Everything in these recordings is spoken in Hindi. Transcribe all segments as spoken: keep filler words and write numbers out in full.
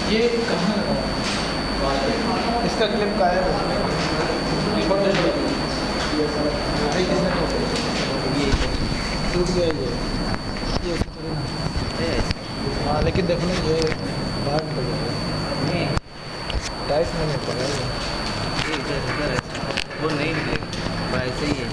ये कहाँ इसका क्लिप का है टूट गया ये ये हाँ, लेकिन देखो ना ये बाहर निकल गया टाइस में नहीं पड़ा ये वो नहीं निकलेगा ऐसे ही है।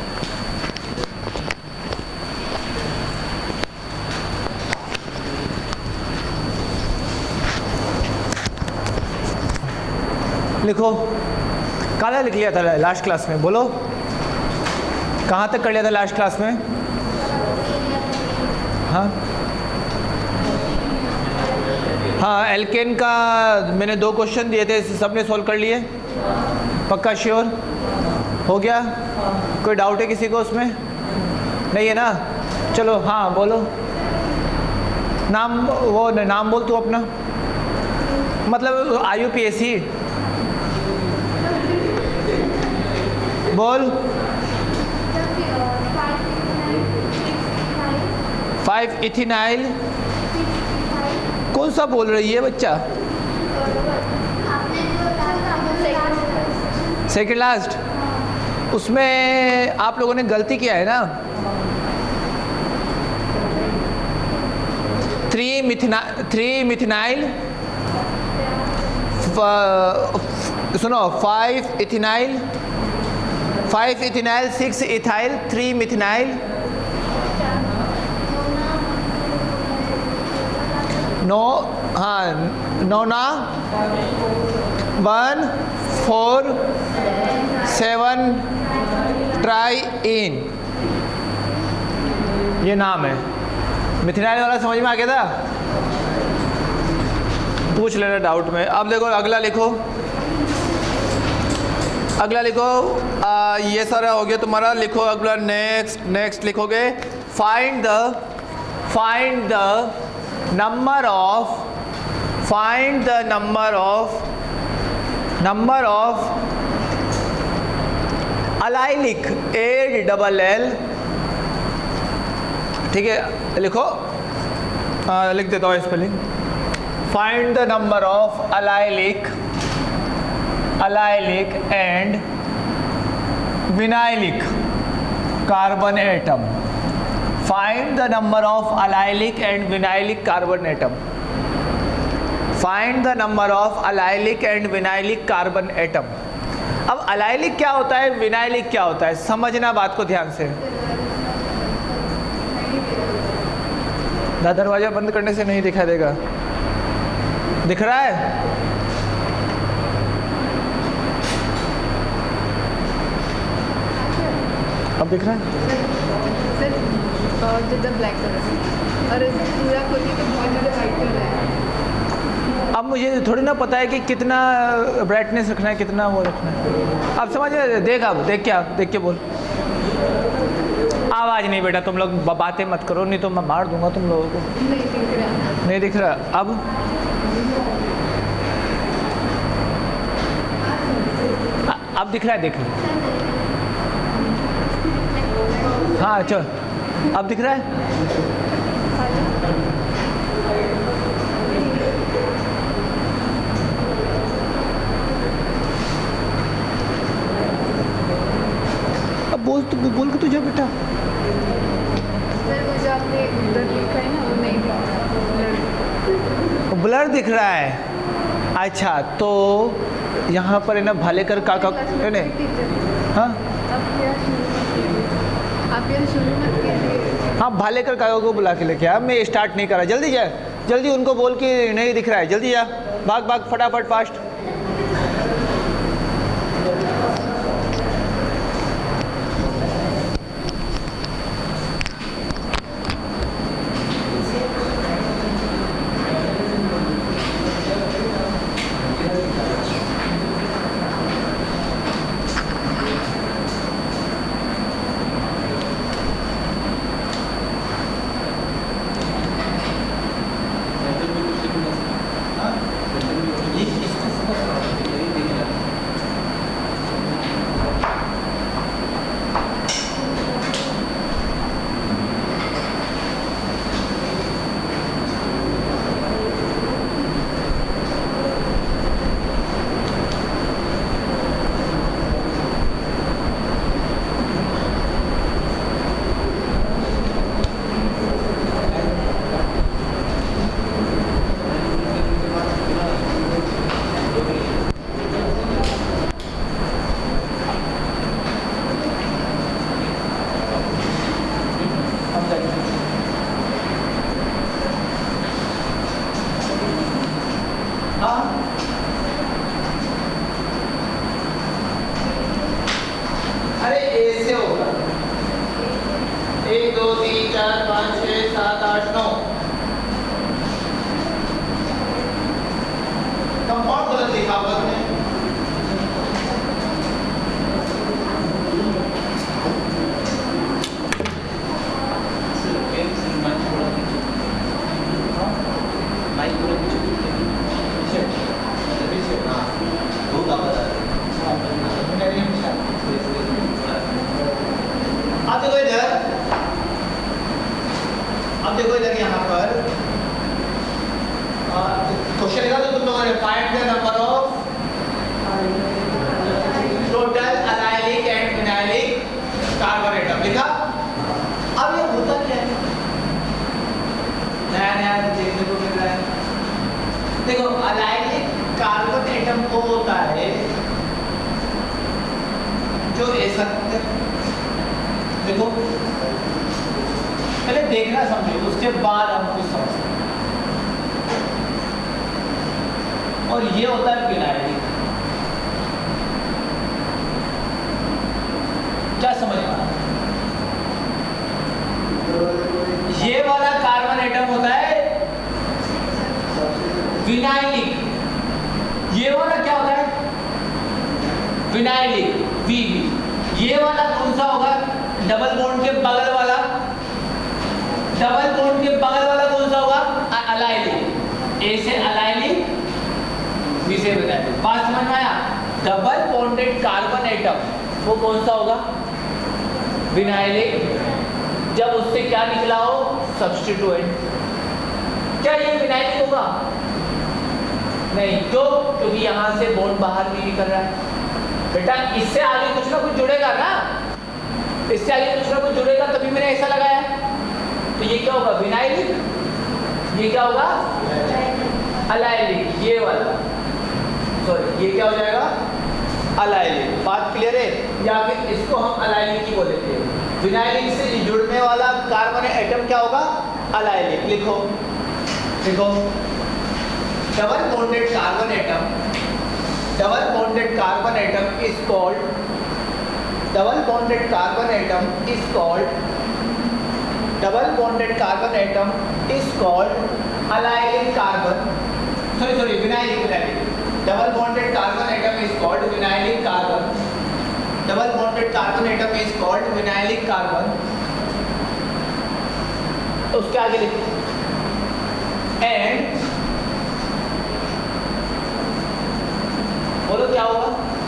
लिखो काला लिख लिया था लास्ट क्लास में, बोलो कहाँ तक कर लिया था लास्ट क्लास में? हाँ हाँ एल्केन का मैंने दो क्वेश्चन दिए थे, सबने सॉल्व कर लिए? पक्का श्योर हो गया? कोई डाउट है किसी को उसमें? नहीं है ना? चलो हाँ बोलो नाम, वो नाम बोल तू अपना, मतलब I U P S C बोल। फाइव इथिनाइल कौन सा बोल रही है बच्चा? सेकेंड लास्ट, उसमें आप लोगों ने गलती किया है ना। थ्री मिथिना थ्री मिथिनाइल सुनो five ethynyl five ethynyl six ethyl three methenyl no हाँ nona one four seven triene, ये नाम है। मिथिनाइल वाला समझ में आ गया था? पूछ लेना डाउट में। अब देखो अगला लिखो, अगला लिखो आ, ये सारा हो गया तुम्हारा। लिखो अगला नेक्स्ट नेक्स्ट लिखोगे find the find the number of find the number of number of allylic A double L, ठीक है लिखो आ, लिख देता हूँ spelling. Find the number of allylic allylic and vinylic carbon atom. Find the number of allylic and vinylic carbon atom. Find the number of allylic and vinylic carbon atom. अब अलाइलिक क्या होता है, विनाइलिक क्या होता है, समझना बात को ध्यान से। दरवाजा बंद करने से नहीं दिखा देगा, दिख रहा है? अब दिख रहा है? ब्लैक कलर और पूरा खोल के तो बहुत ज़्यादा वाइट कलर है। अब मुझे थोड़ी ना पता है कि कितना ब्राइटनेस रखना है, कितना वो रखना है। अब समझ देख, अब देख क्या देख के बोल। आवाज़ नहीं बेटा, तुम लोग बातें मत करो, नहीं तो मैं मार दूंगा तुम लोगों को। नहीं दिख रहा, नहीं दिख रहा। अब आ, अब दिख रहा है, देख लो। हाँ चल अब दिख रहा है। अब बोल तू, बोल के तुझे बेटा। सर वो जो आपने ब्लर लिखा है ना वो नहीं ब्लर ब्लर दिख रहा है। अच्छा तो यहाँ पर है ना भालेकर काका है ना। हाँ आप ये शुरू मत कीजिए। हाँ भालेकर काका को बुला के लेके आ, मैं स्टार्ट नहीं करा। जल्दी जा, जल्दी उनको बोल के नहीं दिख रहा है, जल्दी जा, भाग भाग फटाफट फास्ट। चार पाँच छः सात आठ नौ। कंपाउंड गलत लिखा हुआ तुमने। अब देखो इधर, अब देखो इधर यहाँ पर क्वेश्चन लिखा तो तुम लोगों ने find the number of total allylic and vinylic carbon atom लिखा। अब ये होता क्या है, नया नया देखने को मिल रहा है। देखो एलाइलिक कार्बन एटम को होता है जो ऐसा, देखो पहले देखना समझो उसके बाद हम कुछ समझते हैं। और ये होता है विनाइलिक। क्या समझ में आ रहा है? ये वाला कार्बन एटम होता है विनाइलिक, ये वाला क्या होता है विनाइलिक वी वी। ये वाला कौन सा होगा, डबल बॉन्ड के बगल वाला, डबल बॉन्ड के बगल वाला कौन सा होगा एलाइलिक। ए से एलाइलिक, बी से विनाइलिक। बात समझ में आया? डबल बॉन्डेड कार्बन एटम वो कौन सा होगा विनाइलिक, जब उससे क्या निकला हो सब्स्टिट्यूएंट। क्या ये विनाइलिक होगा? नहीं, क्यों? क्योंकि यहाँ से बॉन्ड बाहर भी निकल रहा है बेटा। इससे आगे कुछ ना कुछ जुड़ेगा ना, इससे आगे कुछ ना कुछ जुड़ेगा, तभी मैंने ऐसा लगाया। तो ये क्या होगा विनाइलिक, ये क्या होगा एलाइलिक, ये वाला सॉरी ये क्या हो जाएगा एलाइलिक। बात क्लियर है? या फिर इसको हम एलाइलिक ही बोलेंगे। विनाइलिक से जुड़ने वाला कार्बन एटम क्या होगा एलाइलिक। लिखो लिखो double bonded carbon atom, double bonded carbon atom is called, double bonded carbon atom is called, double bonded carbon atom is called allylic carbon, sorry sorry vinylic vinylic. Double bonded carbon atom is called vinylic carbon, double bonded carbon atom is called vinylic carbon. उसके आगे लिखो एंड, बोलो क्या होगा,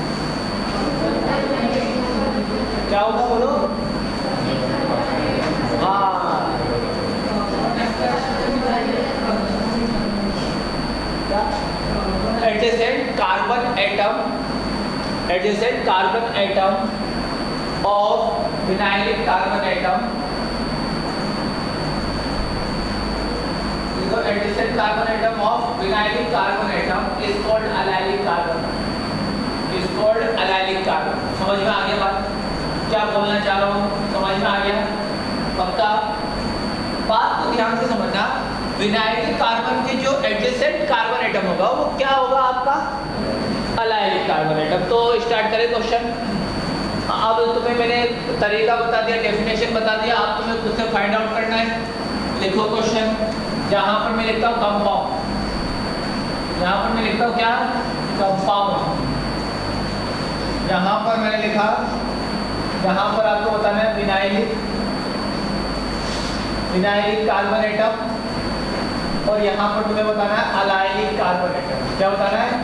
क्या होगा बोलो। हाँ adjacent carbon atom, adjacent carbon atom of vinylic carbon atom, देखो adjacent carbon atom of vinylic carbon atom is called allylic carbon, is called allylic carbon. समझ में आ गया बात, क्या बोलना चाह रहा हूँ? समझ में आ गया पक्का? बात को ध्यान से समझना, विनाइलिक कार्बन के जो एडजेसेंट कार्बन एटम होगा वो क्या होगा आपका एलाइलिक कार्बन एटम। तो स्टार्ट करें क्वेश्चन। अब तुम्हें मैंने तरीका बता दिया, डेफिनेशन बता दिया, आप तुम्हें खुद से फाइंड आउट करना है। लिखो क्वेश्चन, जहाँ पर मैं लिखता हूँ कंपाउंड, यहाँ पर मैं लिखता हूँ क्या कंपाउंड, यहाँ पर मैंने लिखा, यहाँ पर आपको बताना है विनाइलिक, विनाइलिक कार्बन एटम, और यहाँ पर तुम्हें बताना है एलाइलिक कार्बन एटम। क्या बताना है?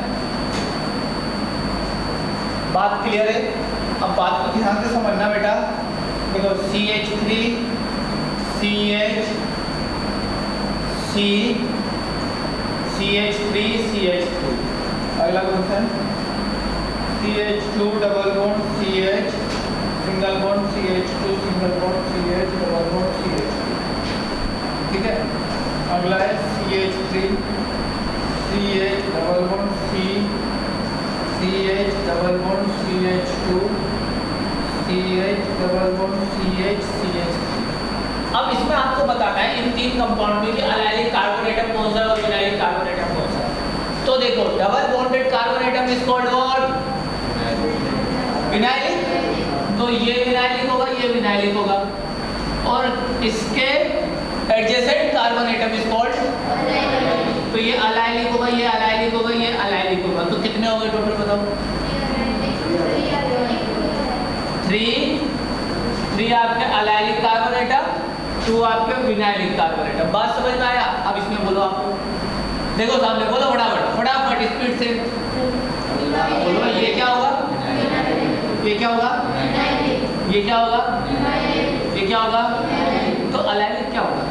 बात क्लियर है? अब बात को ध्यान से समझना बेटा। देखो C H three C H C C H three C H three, अगला question C H two double bond C H single bond C H two single bond C H double bond C H, ठीक है। अगला है C H three C H double bond C C H double bond C H two C H double bond C H C H three. अब इसमें आपको बताना है इन तीन कंपाउंड में कि एलाइलिक कार्बन एटम कौन सा है और विनाइलिक कार्बन एटम कौन सा है। तो देखो double bonded carbon atom is called what vinylic, तो ये विनाइलिक होगा, ये विनाइलिक होगा। और इसके adjacent carbon atom is called, तो ये अलाइलिक होगा, ये अलाइलिक होगा, ये अलाइलिक होगा। तो कितने हो गए टोटल बताओ? थ्री थ्री आपके अलाइलिक कार्बन एटम, टू आपके विनाइलिक कार्बन एटम। बात समझ में आया? अब इसमें बोलो आप, देखो सामने बोलो फटाफट फटाफट स्पीड से बोलो। ये क्या होगा? ये क्या होगा? ये क्या होगा? ये क्या होगा? तो अलाइलिक क्या होगा?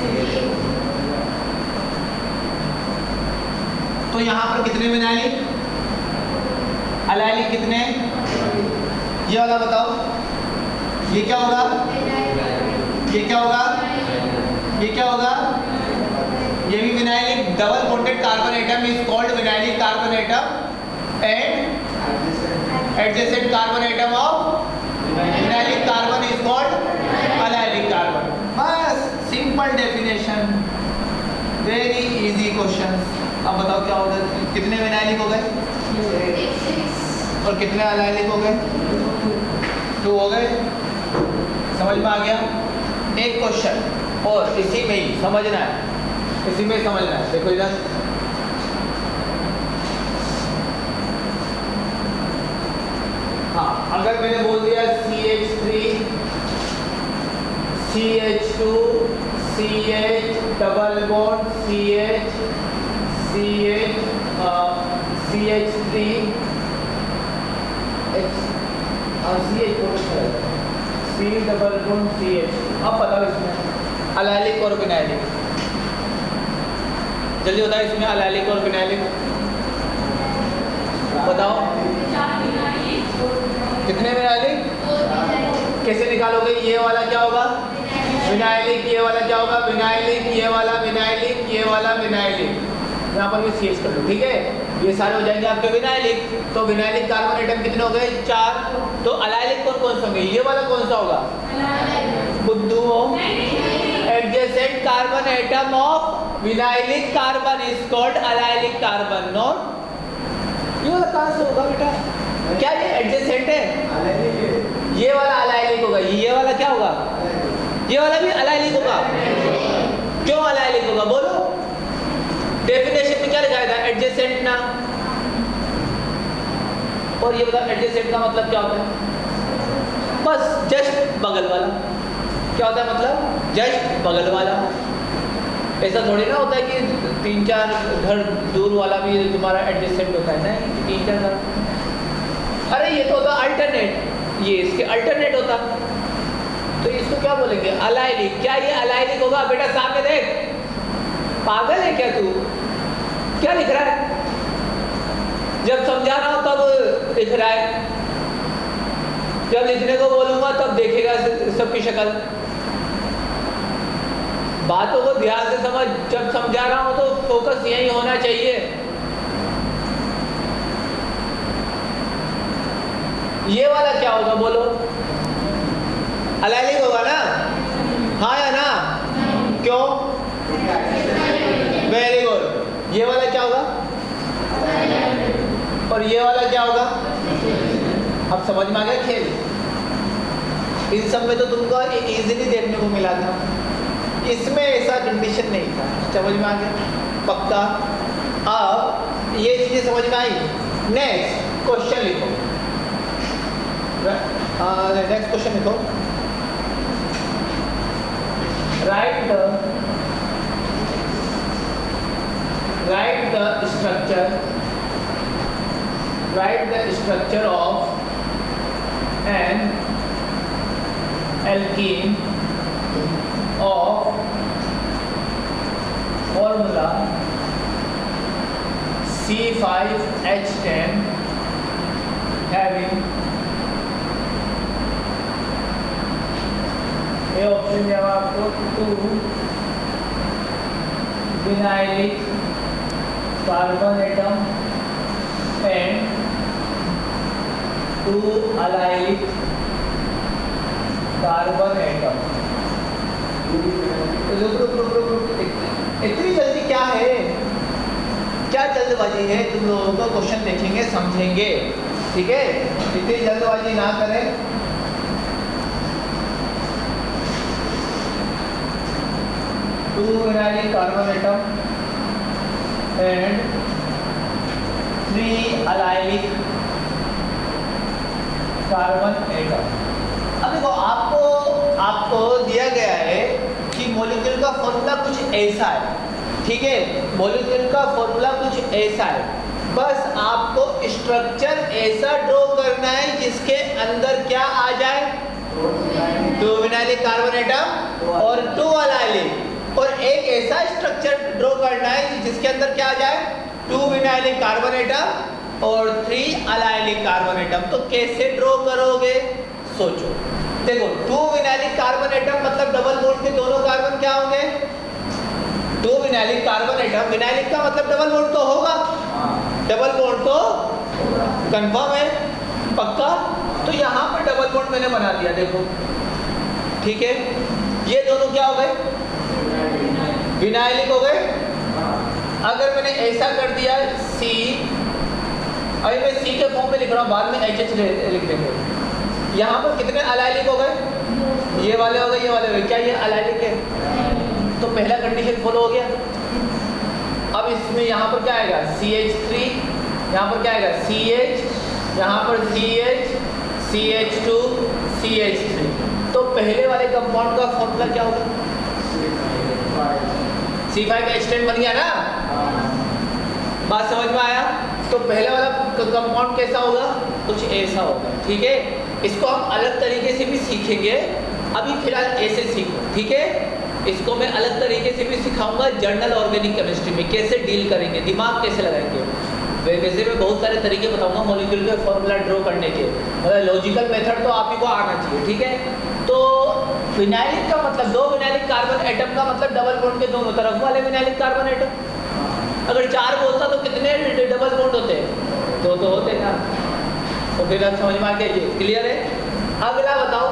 तो यहाँ पर कितने विनाइलिक, अलाइलिक कितने? ये वाला बताओ, ये क्या होगा? ये क्या होगा? ये क्या होगा? ये भी vinylic. Double bonded carbon atom is called vinylic carbon atom and adjacent carbon atom of vinylic carbon is called allylic carbon. बस simple definition, very easy question. अब बताओ क्या होगा? कितने विनाइलिक हो गए और कितने अलाइलिक हो गए? टू हो गए। समझ में आ गया? एक क्वेश्चन और इसी में ही समझना है, इसी में समझना है। देखो इधर, हाँ अगर मैंने बोल दिया C H three C H two C H double bond C H C H C H three C H C double bond C H. अब बताओ इसमें अलाइलिक और विनाइलिक, जल्दी बताओ इसमें अलाइलिक और विनाइलिक बताओ। कितने विनाइलिक? कैसे निकालोगे? ये वाला क्या होगा? विनाइलिक। ये वाला क्या होगा? विनाइलिक। ये वाला विनाइलिक, ये वाला विनाइलिक। यहाँ पर भी सीएच कर लो, ठीक है? ये सारे हो जाएंगे आपके विनाइलिक। तो विनाइलिक कार्बन एटम कितने हो गए? चार। तो अलाइलिक कौन कौन से होंगे? ये वाला कौन सा होगा? बुद्धू हो। Adjacent carbon atom of vinylic carbon is called allylic carbon, not. ये वाला कहाँ से होगा बेटा? क्या ये एडजेसेंट है? ये वाला अलाइलिक होगा। ये वाला क्या होगा? ये वाला भी अलाइलिक होगा। क्यों अलाइलिक होगा बोलो? डेफिनेशन में क्या लिखा था? एडजेसेंट ना। और ये बताओ एडजेसेंट का मतलब क्या होता है? बस जस्ट बगल वाला। क्या होता है मतलब? जस्ट बगल वाला। ऐसा थोड़ी ना होता है कि तीन चार घर दूर वाला भी तुम्हारा एडजेसेंट होता है। नहीं, तीन चार घर, अरे ये तो होता अल्टरनेट, ये इसके अल्टरनेट होता। तो इसको क्या बोलेंगे? अलाइलिक। क्या ये अलाइलिक होगा? बेटा सामने देख, पागल है क्या तू? क्या लिख रहा है? जब समझा रहा हूं तब लिख रहा है, जब लिखने को बोलूंगा तब देखेगा सबकी शक्ल। बातों को ध्यान से समझ। जब समझा रहा हूं तो फोकस यही होना चाहिए। ये वाला क्या होगा बोलो? अलाइलिक होगा ना? हाँ या ना? क्यों? Very good. ये वाला क्या होगा? और ये वाला क्या होगा? अब समझ में आ गया खेल? इन सब में तो तुमको इजीली देखने को मिला था, इसमें ऐसा कंडीशन नहीं था। समझ में आ गया? पक्का? अब ये चीजें समझ में आई। नेक्स्ट क्वेश्चन लिखो। नेक्स्ट क्वेश्चन लिखो। Write the write the structure write the structure of an alkene of formula C five H ten having ये ऑप्शन दिया हुआ आपको two vinylic carbon atom and two allylic carbon atom. इतनी जल्दी क्या है? क्या जल्दबाजी है? तुम लोगों को क्वेश्चन देखेंगे समझेंगे, ठीक है? इतनी जल्दबाजी ना करें। Two vinylic carbon atom and three allylic carbon atom. अब देखो आपको आपको दिया गया है कि मॉलिक्यूल का फॉर्मूला कुछ ऐसा है, ठीक है, मॉलिक्यूल का फॉर्मूला कुछ ऐसा है, बस आपको स्ट्रक्चर ऐसा ड्रॉ करना है जिसके अंदर क्या आ जाए, टू विनाइलिक कार्बन एटम और टू अलाइलिक, और एक ऐसा स्ट्रक्चर ड्रॉ करना है जिसके अंदर क्या आ जाए, टू विनाइलिक कार्बन एटम और थ्री अलाइलिक कार्बन एटम। तो कैसे ड्रॉ करोगे, सोचो। देखो टू विनाइलिक कार्बन एटम मतलब डबल बॉन्ड के दोनों कार्बन क्या होंगे, two vinylic carbon atom, vinylic का मतलब डबल बॉन्ड तो होगा, डबल बॉन्ड तो कंफर्म है, पक्का। तो यहाँ पर डबल बॉन्ड मैंने बना दिया, देखो ठीक है, ये दोनों क्या हो गए, विनाइलिक हो गए। अगर मैंने ऐसा कर दिया सी, अभी मैं सी के फॉर्म में लिख रहा हूँ, बाद में एच एच लिख देंगे। यहाँ पर कितने अलाइलिक हो गए, ये वाले हो गए, ये वाले हो गए, क्या ये अलाइलिक है, तो पहला कंडीशन फॉलो हो गया। अब इसमें यहाँ पर क्या आएगा, सी एच थ्री, यहाँ पर क्या आएगा सी एच, यहाँ पर C H, C H two, C H three. तो पहले वाले कंपाउंड का फॉर्मूला क्या होगा, सी फाइव एच टेन बन गया ना, बात समझ में आया। तो पहले वाला कंपाउंड कैसा होगा, कुछ ऐसा होगा, ठीक है। इसको हम अलग तरीके से भी सीखेंगे, अभी फिलहाल ऐसे सीखो, ठीक है। इसको मैं अलग तरीके से भी सिखाऊंगा जर्नल ऑर्गेनिक केमिस्ट्री में, कैसे डील करेंगे, दिमाग कैसे लगाएंगे, वैसे मैं बहुत सारे तरीके बताऊंगा मॉलिक्यूल के फॉर्मूला ड्रॉ करने के, मतलब लॉजिकल मेथड तो आप ही को आना चाहिए, ठीक है। तो विनाइलिक का मतलब दो विनाइलिक कार्बन एटम का मतलब डबल बॉन्ड के दोनों तरफ वाले विनाइलिक कार्बन एटम। अगर चार बोलता तो कितने डबल बॉन्ड होते, दो तो होते ना। तो फिर आप समझ में आ गया, ये क्लियर है। अगला बताओ,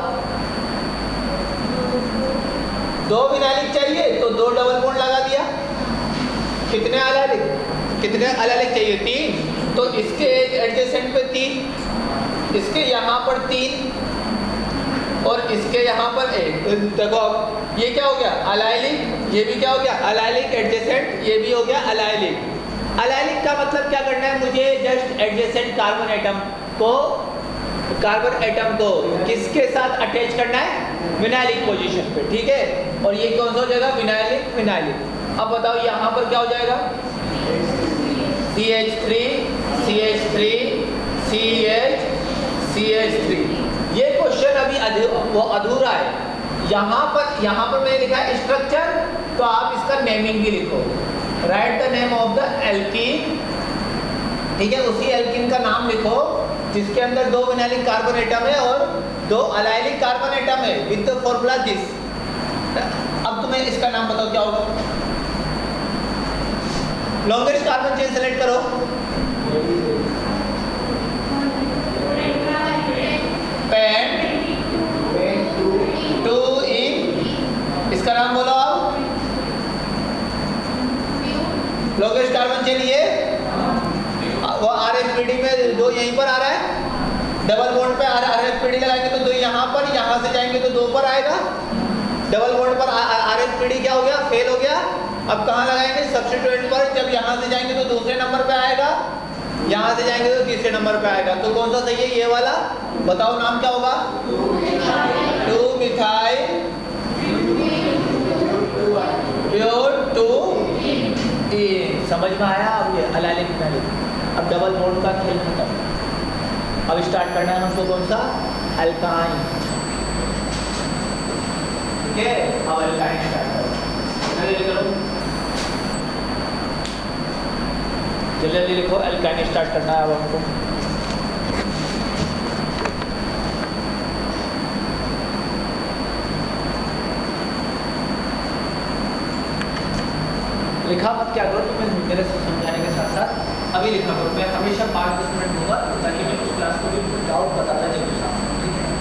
दो विनाइलिक चाहिए तो दो डबल बॉन्ड लगा दिया, कितने अलाइलिक, कितने अलाइलिक चाहिए, तीन, तो इसके एडजेसेंट पे तीन, इसके यहाँ पर तीन और इसके यहाँ पर एक। देखो अब ये क्या हो गया अलाइलिक, ये भी क्या हो गया अलाइलिक एडजेसेंट, ये भी हो गया अलाइलिक। अलाइलिक का मतलब क्या करना है, मुझे जस्ट एडजेसेंट कार्बन एटम को, कार्बन एटम को किसके साथ अटैच करना है, विनाइलिक पोजीशन पे, ठीक है। और ये कौन सा हो जाएगा, विनाइलिक विनाइलिक। अब बताओ यहाँ पर क्या हो जाएगा, C H three, C H three, C H, C H three. ये क्वेश्चन अभी अधू, वो अधूरा है। यहाँ पर यहाँ पर मैंने लिखा है स्ट्रक्चर, तो आप इसका नेमिंग भी लिखो, write the name of the alkene, ठीक है। उसी एल्कीन का नाम लिखो जिसके अंदर दो विनाइलिक कार्बन एटम है और दो अलाइलिक कार्बन एटम है विद द फॉर्मूला दिस। अब तुम्हें इसका नाम बताओ क्या होगा, लॉन्गेस्ट कार्बन चेन सेलेक्ट करो, पेन टू इन, इसका नाम बोलो आप, लॉन्गेस्ट कार्बन चेन ये, वो आर एफ पी डी में दो यहीं पर आ रहा है, डबल बॉन्ड पे आर एफ पी डी लगाएंगे तो दो यहाँ पर, यहाँ से जाएंगे तो दो पर आएगा, डबल बॉन्ड पर आर एफ पी डी क्या हो गया, फेल हो गया। अब कहाँ लगाएंगे, सब्स्टिट्यूएंट पर, जब यहाँ से जाएंगे तो दूसरे नंबर पे आएगा, यहाँ से जाएंगे तो तीसरे नंबर पे आएगा। तो कौन सा सही है, ये वाला, बताओ नाम क्या होगा, two methyl pure two ene. समझ में आया। अब ये अलाइलिक विनाइलिक, अब डबल बॉन्ड का खेल खत्म। अब स्टार्ट करना है हमको कौन सा, अल्काइन, ठीक है। अब अल्काइन स्टार्ट करो, जल्दी करो, जल्दी जल्दी लिखो, अल्काइन स्टार्ट करना है अब हमको। लिखा मत क्या करो, तो मैं मेरे से समझाने के साथ साथ अभी लिखा करो। मैं हमेशा पाँच दस मिनट दूंगा ताकि मैं उस क्लास को भी डाउट बताता चलूँ सामने, ठीक है।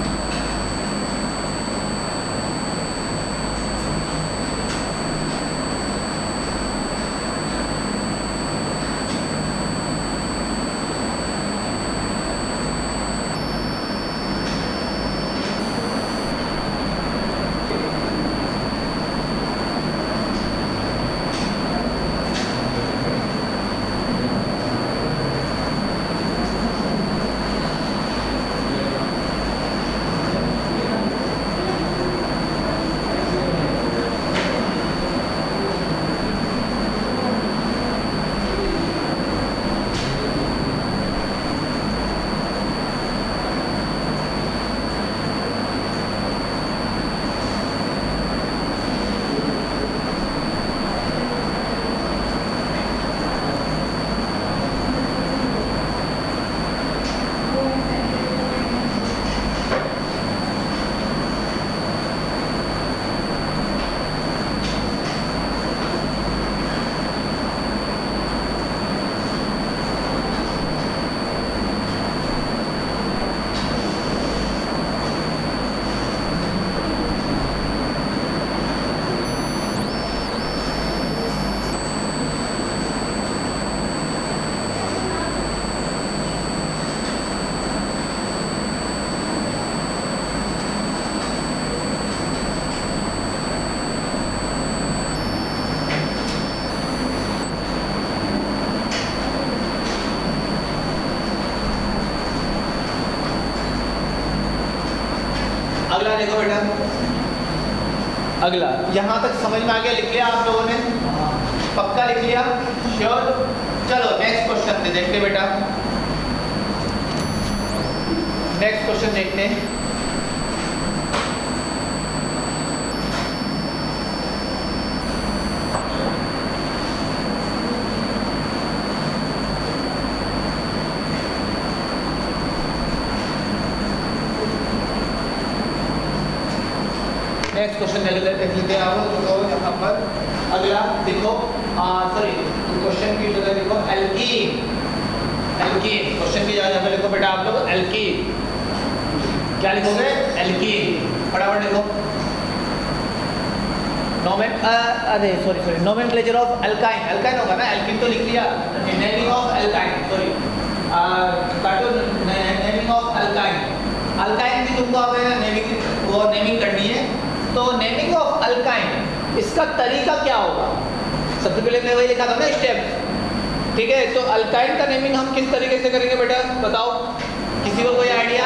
लिखो बेटा, अगला। यहाँ तक समझ में आ गया? लिख लिया आप लोगों ने? पक्का लिख लिया? श्योर? चलो नेक्स्ट क्वेश्चन दे देखते बेटा, नेक्स्ट क्वेश्चन देखते हैं। नेक्स्ट क्वेश्चन देख लेते हैं आप लोग यहाँ पर। अगला देखो, सॉरी क्वेश्चन की जगह देखो एल्कीन, एल्कीन क्वेश्चन की जगह लिखो बेटा आप लोग एल्कीन। क्या लिखोगे? एल्कीन। फटाफट लिखो। नोमेन अरे sorry sorry nomenclature of alkyne, alkyne होगा ना, एल्कीन तो लिख लिया। नेमिंग ऑफ एल्काइन, सॉरी काटो, नेमिंग ऑफ एल्काइन। अल्काइन की तुमको अब नेमिंग वो नेमिंग करनी है। तो नेमिंग ऑफ अल्काइन, इसका तरीका क्या होगा? सबसे पहले मैं वही लिखा था ना स्टेप, ठीक है। तो अल्काइन का नेमिंग हम किस तरीके से करेंगे बेटा, बताओ किसी को कोई आइडिया?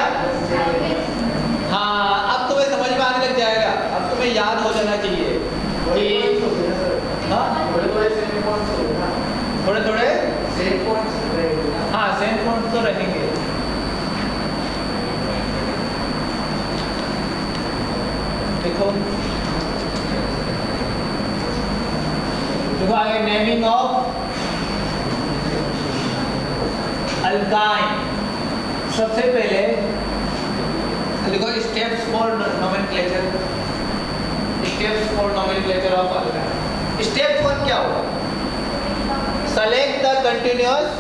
हाँ, अब तुम्हें समझ में आने लग जाएगा, अब तुम्हें याद हो जाना चाहिए। वही हाँ थोड़े थोड़े थोड़े थोड़े हाँ सेम पॉइंट्स तो रहेंगे। देखो देखो आगे नेमिंग ऑफ अल्काइन। सबसे पहले देखो steps for nomenclature, steps for nomenclature of alkyne. Step one क्या होगा? Select the continuous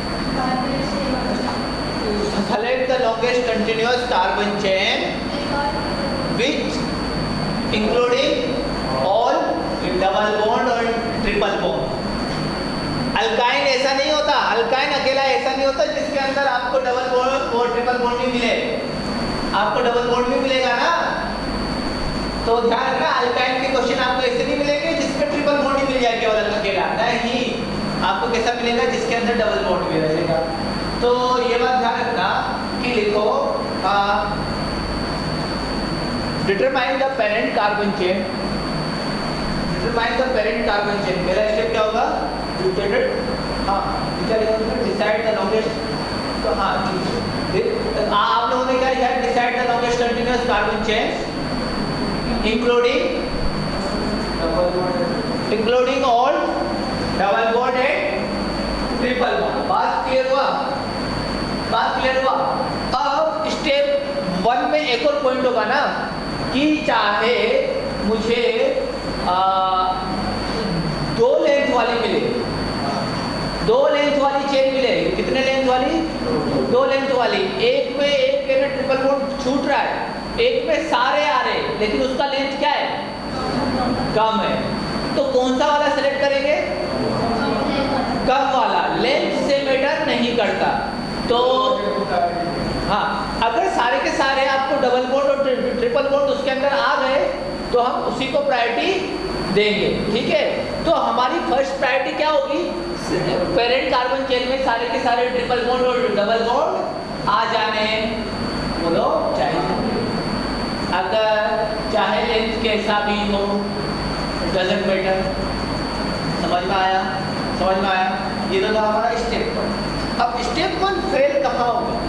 select the longest continuous carbon chain which including all double bond और ट्रिपल बॉन्ड। अल्काइन ऐसा नहीं होता, अल्काइन अकेला ऐसा नहीं होता जिसके अंदर आपको डबल बॉन्ड और ट्रिपल बॉन्ड भी मिले। आपको डबल बॉन्ड भी मिलेगा ना, तो ध्यान रखना अल्काइन के क्वेश्चन आपको ऐसे नहीं मिलेंगे जिसमें ट्रिपल बॉन्ड ही मिल जाए केवल अकेला, नहीं। आपको कैसा मिलेगा? जिसके अंदर डबल बॉन्ड भी रहेगा। तो ये बात ध्यान रखना कि लिखो determine the parent carbon chain, determine the parent carbon chain. पहला स्टेप क्या होगा? हाँ क्या लिखा है? Decide the longest. तो हाँ आप लोगों ने क्या लिखा है? Decide the longest continuous carbon chain including including all double bond and triple bond. बात क्लियर हुआ? बात क्लियर हुआ? अब स्टेप वन में एक और पॉइंट होगा ना कि चाहे मुझे आ, दो लेंथ वाली मिले, दो लेंथ वाली चेन मिले। कितने लेंथ वाली? दो लेंथ वाली। एक में एक के में ट्रिपल बॉन्ड छूट रहा है, एक में सारे आ रहे, लेकिन उसका लेंथ क्या है? कम है। तो कौन सा वाला सेलेक्ट करेंगे? कम वाला। लेंथ से मैटर नहीं करता। तो हाँ, अगर सारे के सारे आपको डबल बॉन्ड और ट्रिपल बॉन्ड उसके अंदर आ गए तो हम उसी को प्रायोरिटी देंगे, ठीक है। तो हमारी फर्स्ट प्रायोरिटी क्या होगी? पेरेंट कार्बन चेन में सारे के सारे ट्रिपल बॉन्ड और डबल बॉन्ड आ जाने, बोलो चाहिए। अगर चाहे लेंथ कैसा भी हो, डजंट मैटर। समझ में आया? समझ में आया? ये तो था हमारा स्टेप वन। अब स्टेप वन फेल कहाँ होगा?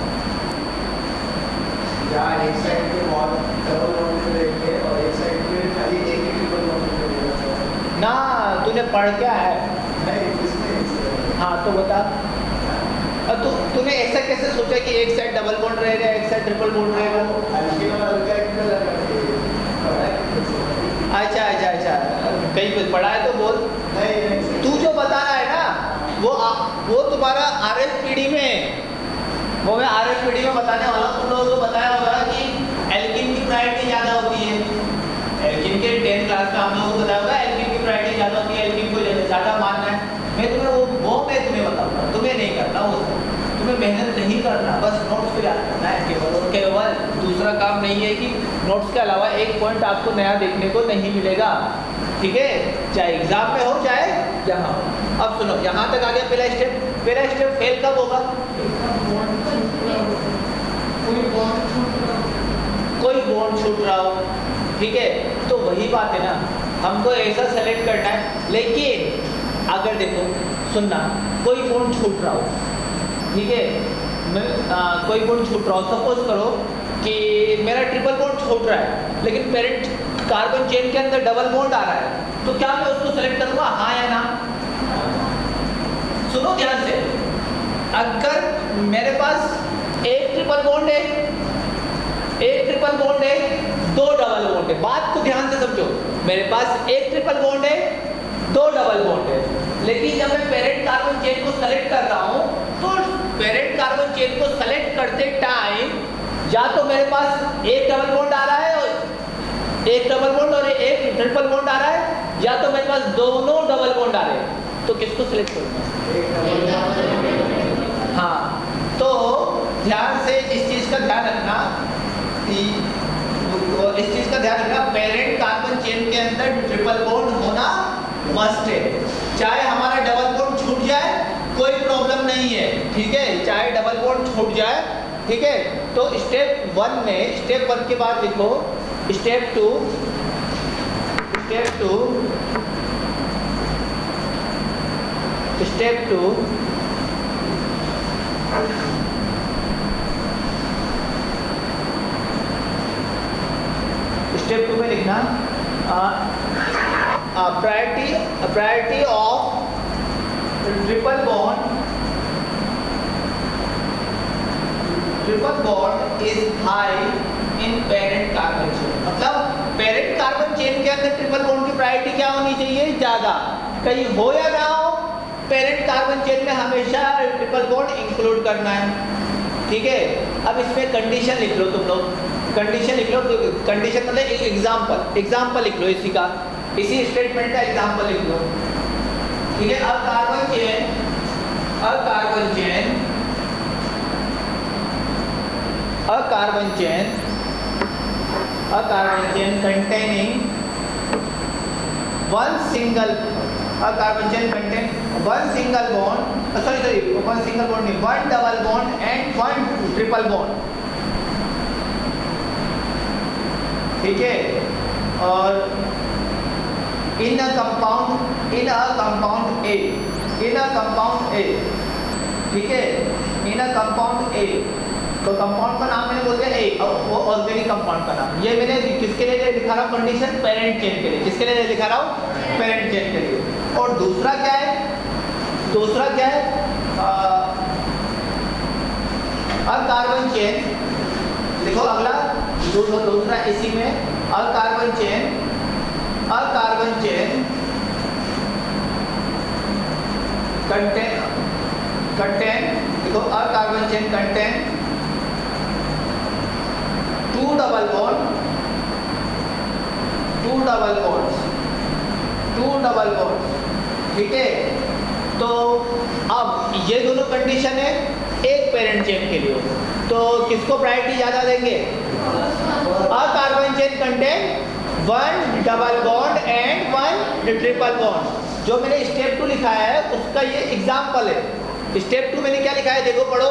जहाँ एक साइड पे बहुत डबल बॉन्ड पे रहेंगे और एक साइड पे खाली एक ही ट्रिपल बॉन्ड पे रहेगा ना। तूने पढ़ क्या है? नहीं इसमें। हाँ तो बता। अब तू तूने ऐसा कैसे सोचा कि एक साइड डबल बॉन्ड रहेगा एक साइड ट्रिपल बॉन्ड रहेगा? हल्के और हल्का एक कलर करके अच्छा अच्छा अच्छा, कहीं कुछ पढ़ा है तो बोल। नहीं नहीं तू जो बता रहा है ना वो आ, वो तुम्हारा आर एफ पी डी में, वो मैं आर एफ पी डी में बताने वाला हूँ। तुम लोगों को बताया होगा कि एल्किन की प्रायोरिटी ज़्यादा होती है। एल्किन के टेंथ क्लास में हम लोगों को बताया होगा एल्किन की प्रायोरिटी ज़्यादा होती है, एल्किन को ज़्यादा मानना है। मैं तुम्हें वो वो मैं तुम्हें बताऊँगा, तुम्हें नहीं करना वो, तुम्हें मेहनत नहीं करना, बस नोट्स को याद करना है केवल और केवल। दूसरा काम नहीं है कि नोट्स के अलावा एक पॉइंट आपको नया देखने को नहीं मिलेगा, ठीक है, चाहे एग्जाम में हो चाहे यहाँ हो। अब सुनो, यहाँ तक आ गया पहला स्टेप। पहला स्टेप फेल कब होगा? कोई बॉन्ड छूट रहा हो, ठीक है, तो वही बात है ना, हमको ऐसा सेलेक्ट करना है। लेकिन अगर देखो सुनना, कोई बॉन्ड छूट रहा हो, ठीक है, मैं आ, कोई बॉन्ड छूट रहा हो, सपोज करो कि मेरा ट्रिपल बॉन्ड छूट रहा है लेकिन पेरेंट कार्बन चेन के अंदर डबल बॉन्ड आ रहा है, तो क्या मैं उसको सेलेक्ट करूंगा, हाँ या ना? सुनो ध्यान से, अगर मेरे पास एक ट्रिपल बॉन्ड है, एक ट्रिपल बॉन्ड है, दो डबल बॉन्ड है, बात को ध्यान से समझो, मेरे पास एक ट्रिपल बॉन्ड है, दो डबल बॉन्ड है, लेकिन जब मैं पेरेंट कार्बन चेन को सेलेक्ट कर रहा हूं तो पेरेंट कार्बन चेन को सेलेक्ट करते टाइम या तो मेरे पास एक डबल बॉन्ड आ रहा है और एक डबल बॉन्ड और एक ट्रिपल बॉन्ड आ रहा है, या तो मेरे पास दोनों डबल बॉन्ड आ रहे हैं, तो किसको सेलेक्ट करूंगा? हाँ, तो ध्यान से इस चीज का ध्यान रखना कि इस चीज का ध्यान रखना, पेरेंट कार्बन चेन के अंदर ट्रिपल बॉन्ड होना मस्ट है। चाहे हमारा डबल बॉन्ड छूट जाए कोई प्रॉब्लम नहीं है, ठीक है, चाहे डबल बॉन्ड छूट जाए, ठीक है। तो स्टेप वन में, स्टेप वन के बाद लिखो step two, step two, step two, step two में लिखना priority priority of triple bond, triple bond is high in parent carbon chain. मतलब पेरेंट कार्बन चेन के अंदर ट्रिपल बॉन्ड की प्रायोरिटी क्या होनी चाहिए? ज्यादा। कहीं हो या ना हो, पेरेंट कार्बन चेन में हमेशा ट्रिपल बॉन्ड इंक्लूड करना है, ठीक है। अब इसमें कंडीशन लिख लो तुम लोग, कंडीशन लिख लो, कंडीशन मतलब एग्जाम्पल, एग्जाम्पल लिख लो इसी का, इसी स्टेटमेंट का एग्जाम्पल लिख लो, ठीक है। अब कार्बन चेन, अब कार्बन चेन, अब कार्बन चेन, अब carbon chain containing one single, a carbon chain contain one single bond, uh, sorry sorry one single bond नहीं, one double bond and one triple bond, ठीक है। और in a compound, in a compound A, in a compound A, ठीक है, in a compound A, तो कंपाउंड का नाम मैंने बोल दिया ए, और वो ऑर्गेनिक कंपाउंड का नाम। ये मैंने किसके लिए लिखा रहा हूँ कंडीशन? पेरेंट चेन के लिए। किसके लिए लिखा रहा हूँ? पेरेंट चेन के लिए। और दूसरा क्या है? दूसरा क्या है? अब कार्बन चेन देखो, अगला दूसरा दूसरा इसी में अब कार्बन चेन, अब कार्बन चेन कंटेन, कंटेन देखो, अब carbon chain contain two double bond, two double bonds, two double bonds, ठीक है। तो अब ये दोनों कंडीशन है एक पेरेंट चेन के लिए, तो किसको प्रायोरिटी ज़्यादा देंगे? A carbon chain contain one double bond and one triple bond. जो मैंने स्टेप टू लिखा है उसका ये एग्जाम्पल है। स्टेप टू मैंने क्या लिखा है देखो, पढ़ो,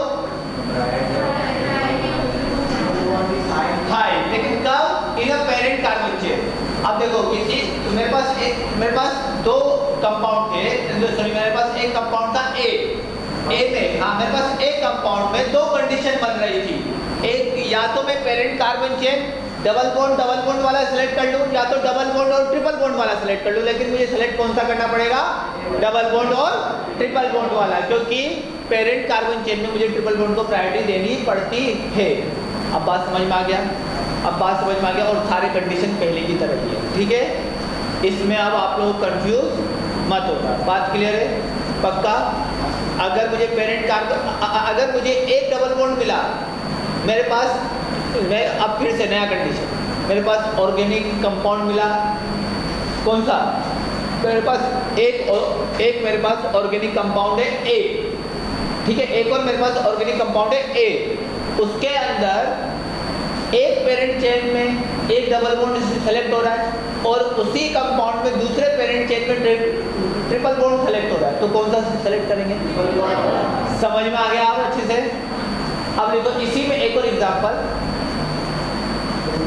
हाई, लेकिन कब? In a parent carbon chain. अब देखो किसी मेरे पास एक, मेरे पास दो कंपाउंड थे, सॉरी मेरे पास एक कंपाउंड था ए, ए में, हाँ मेरे पास एक कंपाउंड में दो कंडीशन बन रही थी। एक, या तो मैं parent carbon chain double bond double bond वाला सिलेक्ट कर लूँ, या तो डबल बॉन्ड और ट्रिपल बॉन्ड वाला सिलेक्ट कर लूँ, लेकिन मुझे सिलेक्ट कौन सा करना पड़ेगा? डबल बॉन्ड और ट्रिपल बॉन्ड वाला, क्योंकि पेरेंट कार्बन चेन में मुझे ट्रिपल बॉन्ड को प्रायोरिटी देनी पड़ती है। अब बात समझ में आ गया? अब बात समझ में आ गया, और सारे कंडीशन पहले की तरह ही है, ठीक है। इसमें अब आप लोग कंफ्यूज मत होगा, बात क्लियर है? पक्का? अगर मुझे पेरेंट कार्बन, अगर मुझे एक डबल बॉन्ड मिला मेरे पास, मैं अब फिर से नया कंडीशन, मेरे पास ऑर्गेनिक कंपाउंड मिला, कौन सा? मेरे पास एक और एक मेरे पास ऑर्गेनिक कंपाउंड है ए, ठीक है, एक और मेरे पास ऑर्गेनिक कंपाउंड है ए, उसके अंदर एक पेरेंट चेन में एक डबल बॉन्ड सेलेक्ट हो रहा है और उसी कंपाउंड में दूसरे पेरेंट चेन में ट्रि, ट्रिपल बॉन्ड सेलेक्ट हो रहा है, तो कौन सा सेलेक्ट करेंगे? समझ में आ गया आप अच्छे से? अब देखो इसी में एक और एग्जांपल,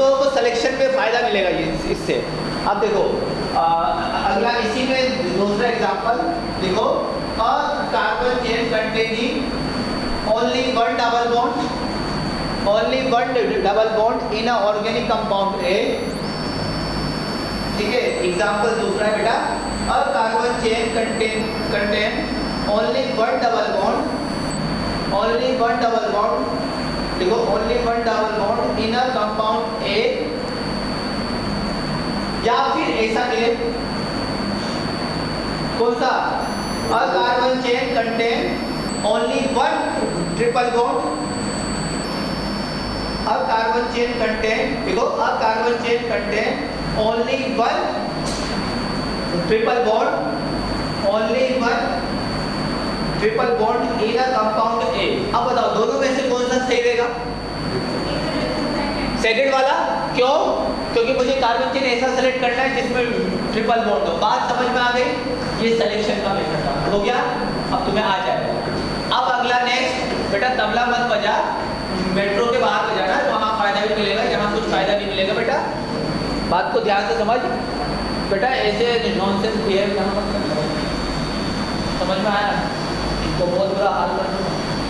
लोगों को सिलेक्शन में फायदा मिलेगा ये इससे। अब देखो आ, अगला इसी में दूसरा एग्जांपल देखो, a carbon chain containing only one double bond only one double bond in a organic compound ए। ठीक है, एग्जांपल दूसरा है बेटा, a carbon chain contain contain only one double bond only one double bond देखो only one double bond in a compound ए, या फिर ऐसा मिले कौन सा, a carbon chain contain only one triple bond, a carbon chain contain देखो a carbon chain contain only one triple bond only one triple bond in a compound ए। अब बताओ दोनों में से कौन सा सही रहेगा? सेकंड वाला। क्यों? क्योंकि मुझे कार्बन चेन ऐसा सेलेक्ट करना है जिसमें ट्रिपल बॉन्ड हो। बात समझ में आ गई? ये सिलेक्शन का मेथड था, हो गया? अब तुम्हें आ जाएगा। अब अगला नेक्स्ट बेटा, तबला मत बजा, मेट्रो के बाहर बजाना, वहाँ फायदा भी मिलेगा, यहाँ कुछ फायदा नहीं मिलेगा बेटा। बात को ध्यान से समझ बेटा, ऐसे नॉनसेंस बिहेव यहाँ मत करना। समझ में आया? तो बहुत बुरा हाल कर दूंगा।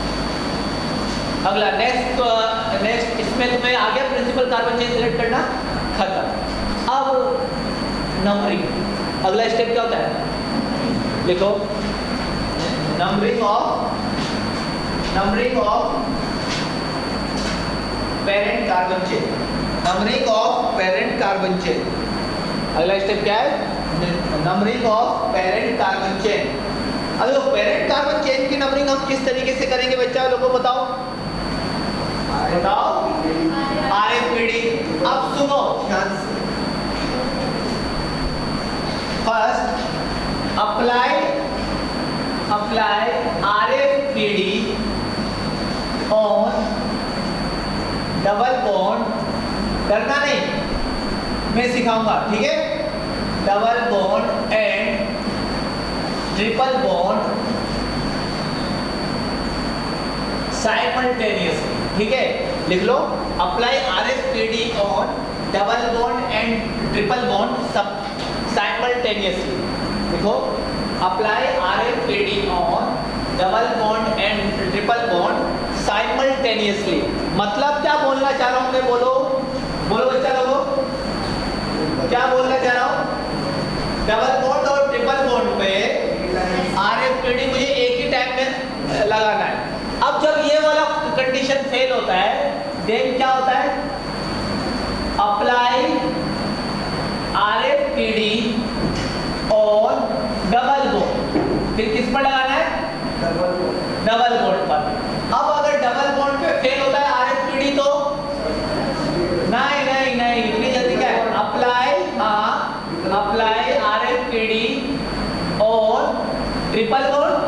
अगला नेक्स्ट नेक्स्ट इसमें तुम्हें आ गया प्रिंसिपल कार्बन चेन सिलेक्ट करना, खत्म। अब नंबरिंग, अगला स्टेप क्या होता है? लिखो numbering of numbering of parent carbon chain, numbering of parent carbon chain. अगला स्टेप क्या है? Numbering of parent carbon chain. अब देखो पेरेंट कार्बन चेन की नंबरिंग हम किस तरीके से करेंगे बच्चा लोगों को बताओ बताओ आर एफ पी डी। अब सुनो ध्यान से, first apply apply R F P D on double bond, करना नहीं मैं सिखाऊंगा, ठीक है? Double bond and triple bond simultaneously, ठीक है? लिख लो apply R F P D on double bond and triple bond सब साइमल्टेनियसली। देखो apply R F P D on double bond and triple bond simultaneously. मतलब क्या बोलना चाह रहा हूं मैं? बोलो बोलो बच्चा लोगों, क्या बोलना चाह रहा हूं? डबल बॉन्ड और ट्रिपल बॉन्ड पे आर एफ पी डी मुझे एक ही टाइम में लगाना है। अब जब ये वाला कंडीशन फेल होता है देन क्या होता है? Apply R F P D और डबल बॉन्ड, फिर किस पर लगाना है? डबल बॉन्ड पर। अब अगर डबल बॉन्ड पे फेल होता है आर एफ पी डी तो नहीं नहीं नहीं इतनी जल्दी क्या है? अप्लाई हाँ apply R F P D और ट्रिपल बॉन्ड।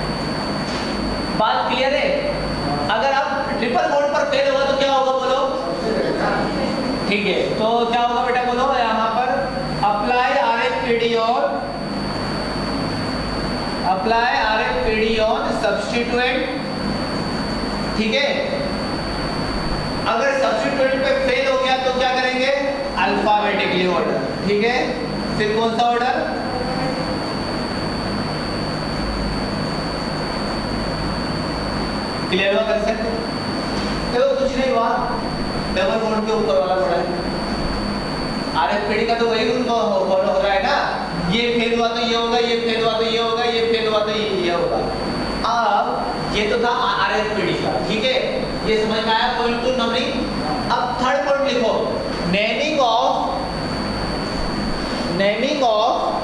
बात क्लियर है? अगर आप ट्रिपल बॉन्ड पर फेल होगा तो क्या होगा बोलो? ठीक है, तो क्या होगा बेटा बोलो? यहाँ पर apply R F P D और apply R F P D on substituent, ठीक है? अगर सब्स्टिट्यूएंट पे फेल हो गया तो क्या करेंगे? अल्फाबेटिकली ऑर्डर, ठीक है? फिर कौन सा ऑर्डर? क्लियर हुआ कंसेप्ट? देखो कुछ नहीं हुआ, डबल बॉन्ड के ऊपर वाला पड़ा है। आर एफ पी डी का तो वही रूल फॉलो हो रहा है ना, ये फेल हुआ तो ये होगा, ये फेल हुआ तो ये होगा, ये फेल हुआ तो ये होगा। अब ये तो था आर एफ पी डी का, ठीक है? ये समझ में आया पॉइंट टू नंबरिंग। अब थर्ड पॉइंट लिखो, naming of naming of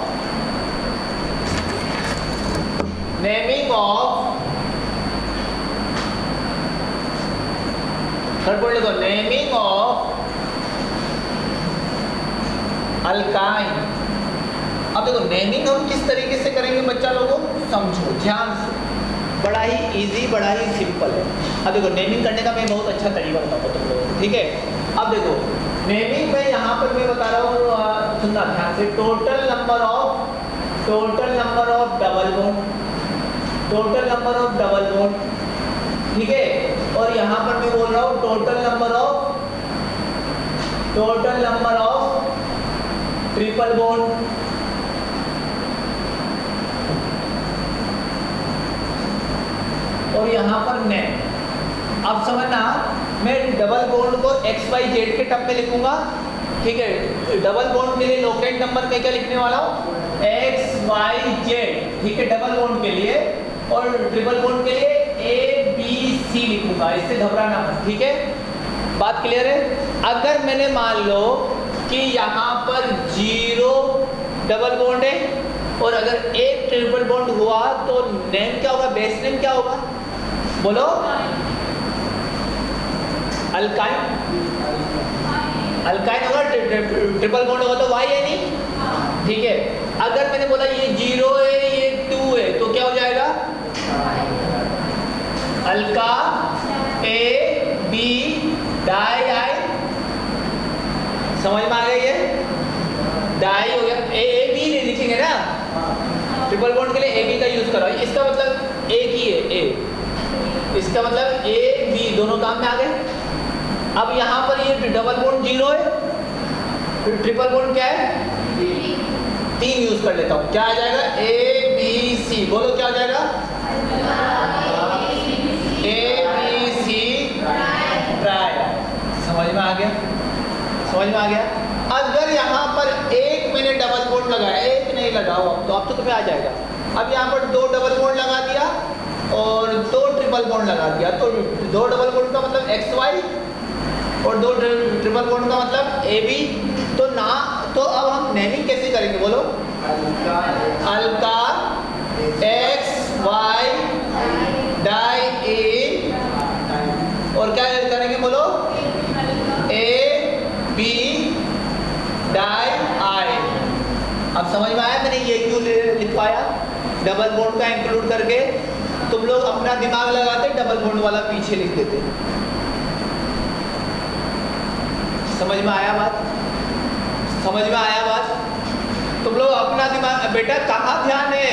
naming of third point लिखो, नेमिंग ऑफ अल्काइन। अब देखो नेमिंग हम किस तरीके से करेंगे बच्चा लोगों, समझो ध्यान से, बड़ा ही इजी बड़ा ही सिंपल है। अब देखो नेमिंग करने का मैं बहुत अच्छा तरीका बताता हूँ तुम लोगों को, ठीक है? अब देखो नेमिंग में यहाँ पर मैं बता रहा हूँ, सुनना ध्यान से, total number of total number of double bond total number of double bond, ठीक है? और यहाँ पर मैं बोल रहा हूँ total number of total number of triple bond, और यहाँ पर नेम। अब समझना, मैं डबल बॉन्ड को एक्स वाई जेड के टर्म में लिखूंगा, ठीक है। डबल बॉन्ड के लिए लोकेट नंबर में क्या लिखने वाला हूँ, एक्स वाई जेड, ठीक है, डबल बॉन्ड के लिए। और ट्रिपल बॉन्ड के लिए ए बी सी लिखूंगा, इससे घबराना मत, ठीक है। बात क्लियर है। अगर मैंने मान लो कि यहाँ पर जीरो डबल बॉन्ड है और अगर एक ट्रिपल बॉन्ड हुआ तो नेम क्या होगा, बेस नेम क्या होगा, बोलो, अल्काइन, अल्काइन होगा। ट्रिपल बॉन्ड होगा तो वाई है नहीं, ठीक है। अगर मैंने बोला ये जीरो है ये टू है तो क्या हो जाएगा, alka A B diyne, समझ में आ गया, ये डाई हो गया। ए ए बी नहीं लिखेंगे ना, ट्रिपल बॉन्ड के लिए ए बी का यूज करो, इसका मतलब एक ही है ए, इसका मतलब ए बी दोनों काम में आ गए। अब यहाँ पर ये डबल बॉन्ड जीरो है, ट्रिपल बॉन्ड क्या है, तीन यूज कर लेता हूँ, क्या आ जाएगा, ए बी सी, बोलो क्या आ जाएगा, ए बी सी ट्राई। समझ में आ गया, समझ में आ गया। अगर यहाँ पर एक मैंने डबल बॉन्ड लगाया, एक नहीं लगाओ अब तो अब तो तुम्हें आ जाएगा। अब यहाँ पर दो डबल बॉन्ड लगा दिया और दो ट्रिपल बॉन्ड लगा दिया, तो दो डबल बॉन्ड का मतलब एक्स वाई और दो ट्रिपल बॉन्ड का मतलब ए बी। तो ना, तो अब हम नेमिंग कैसे करेंगे, बोलो, alka X Y diene, और क्या करेंगे, बोलो, ए बी डाई आई। अब समझ में आया मैंने ये क्यों लिखवाया, डबल बॉन्ड का इंक्लूड करके। तुम लोग अपना दिमाग लगाते डबल बॉन्ड वाला पीछे लिख देते। समझ में आया बात, समझ में आया बात। तुम लोग अपना दिमाग, बेटा कहाँ ध्यान है,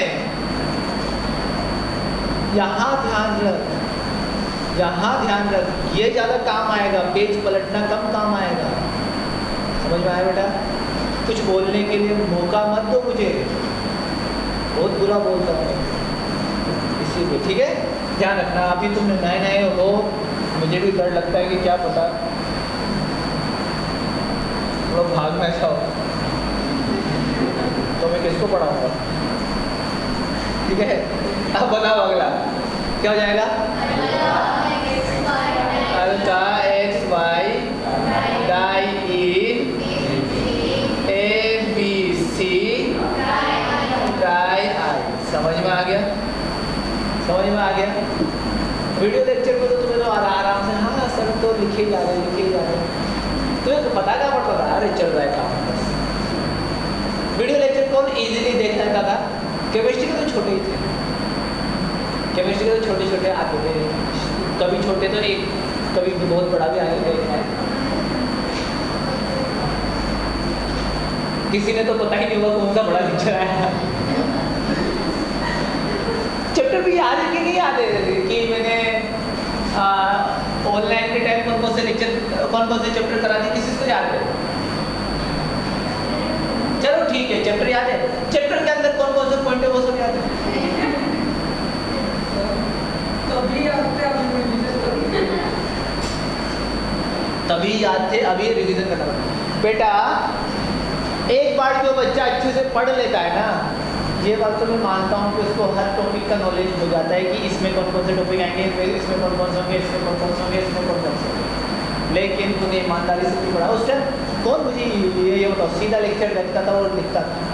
यहाँ ध्यान रख, यहाँ ध्यान रख, ये ज्यादा काम आएगा, पेज पलटना कम काम आएगा। समझ में आया बेटा, कुछ बोलने के लिए मौका मत दो मुझे, बहुत बुरा बोलता हूँ इसीलिए, ठीक है। ध्यान रखना, अभी तुम नए नए हो, मुझे भी डर लगता है कि क्या पता लोग भाग में जाओ तो मैं किसको पढ़ाऊंगा, ठीक है। अब बताओ अगला क्या हो जाएगा, alka X Y diene A B C triyne. समझ में आ गया, समझ में आ गया। वीडियो लेक्चर में तो तुम्हें तो आराम से, हाँ सर तो लिखे जा रहे लिखे जा रहे, तुम्हें तो पता क्या पड़ता था, अरे चल रहा है काम बस। वीडियो लेक्चर कौन इजीली देख सकता था, केमिस्ट्री के तो छोटे ही थे, केमिस्ट्री के तो छोटे छोटे आते थे, कभी छोटे तो एक, कभी बहुत बड़ा भी आगे देखा है। किसी ने तो पता ही नहीं हुआ कौन सा बड़ा लेक्चर आया। चैप्टर भी याद है कि नहीं याद है कि मैंने ऑनलाइन के टाइम कौन कौन से लेक्चर, कौन कौन से चैप्टर करा दिए, किसी को याद है? चलो ठीक है, चैप्टर याद है, चैप्टर के अंदर कौन कौन से पॉइंट है वो सब याद है? तभी याद थे, अभी तभी याद थे, अभी रिवीजन करना पड़ता। बेटा एक बार जो बच्चा अच्छे से पढ़ लेता है ना, ये बात तो मैं मानता हूँ कि उसको हर टॉपिक का नॉलेज हो जाता है कि इसमें कौन कौन से टॉपिक आएंगे, इसमें कौन कौन से होंगे, इसमें कौन कौन से होंगे, इसमें कौन कौन से होंगे। लेकिन तूने ईमानदारी से नहीं पढ़ा। उस टाइम कौन मुझे ये ये बताओ, सीधा लेक्चर देखता था और लिखता था।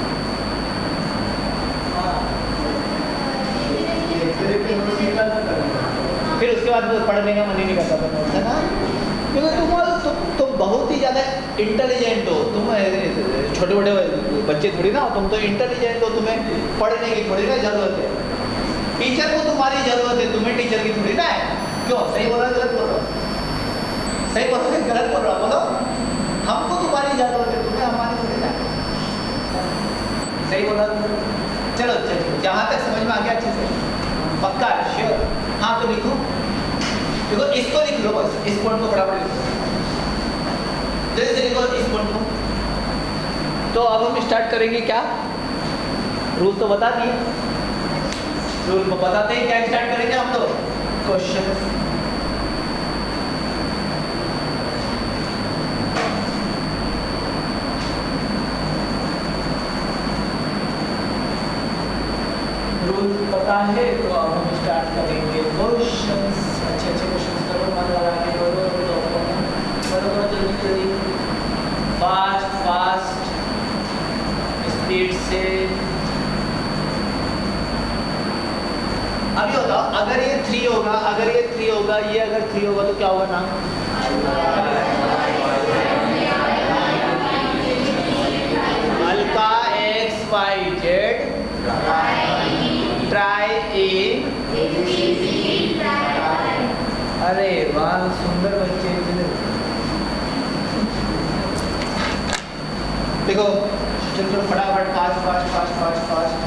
फिर उसके बाद पढ़ने का मन ही नहीं करता था नोट्स, है ना, क्योंकि तुम तुम तुम बहुत ही ज़्यादा इंटेलिजेंट हो, तुम छोटे छोटे बच्चे थोड़ी ना हो, तुम तो इंटेलिजेंट हो, तुम्हें पढ़ने की थोड़ी ना ज़रूरत है, टीचर को तुम्हारी ज़रूरत है, तुम्हें टीचर की थोड़ी ना है। क्यों, सही बोल रहा है गलत बोल रहा हूँ, सही बोल रहा है गलत बोल रहा हूँ, बोलो, हमको तुम्हारी ज़रूरत है, तुम्हें हमारी थोड़ी ना है, सही बोल रहा है। चलो चलो, जहाँ तक समझ में आ गया अच्छे से, पक्का श्योर, हाँ तो लिखो, देखो इसको लिख लो बस, इस पॉइंट को बराबर लिखो। जल्दी से लिखो इस पॉइंट को। तो अब हम स्टार्ट करेंगे क्या, रूल तो बता दिए, रूल को बताते ही क्या स्टार्ट करेंगे हम तो क्वेश्चन। रूल पता है तो अब हम स्टार्ट करेंगे क्वेश्चंस। अच्छे अच्छे क्वेश्चंस करो, मन लगा के करो, करो करो जल्दी जल्दी, फास्ट फास्ट स्पीड से। अभी होगा अगर ये थ्री होगा, अगर ये थ्री होगा, ये अगर थ्री होगा तो क्या होगा ना, alka X Y Z triene. अरे वाह सुंदर बच्चे। देखो चलो फटाफट fast fast fast fast fast.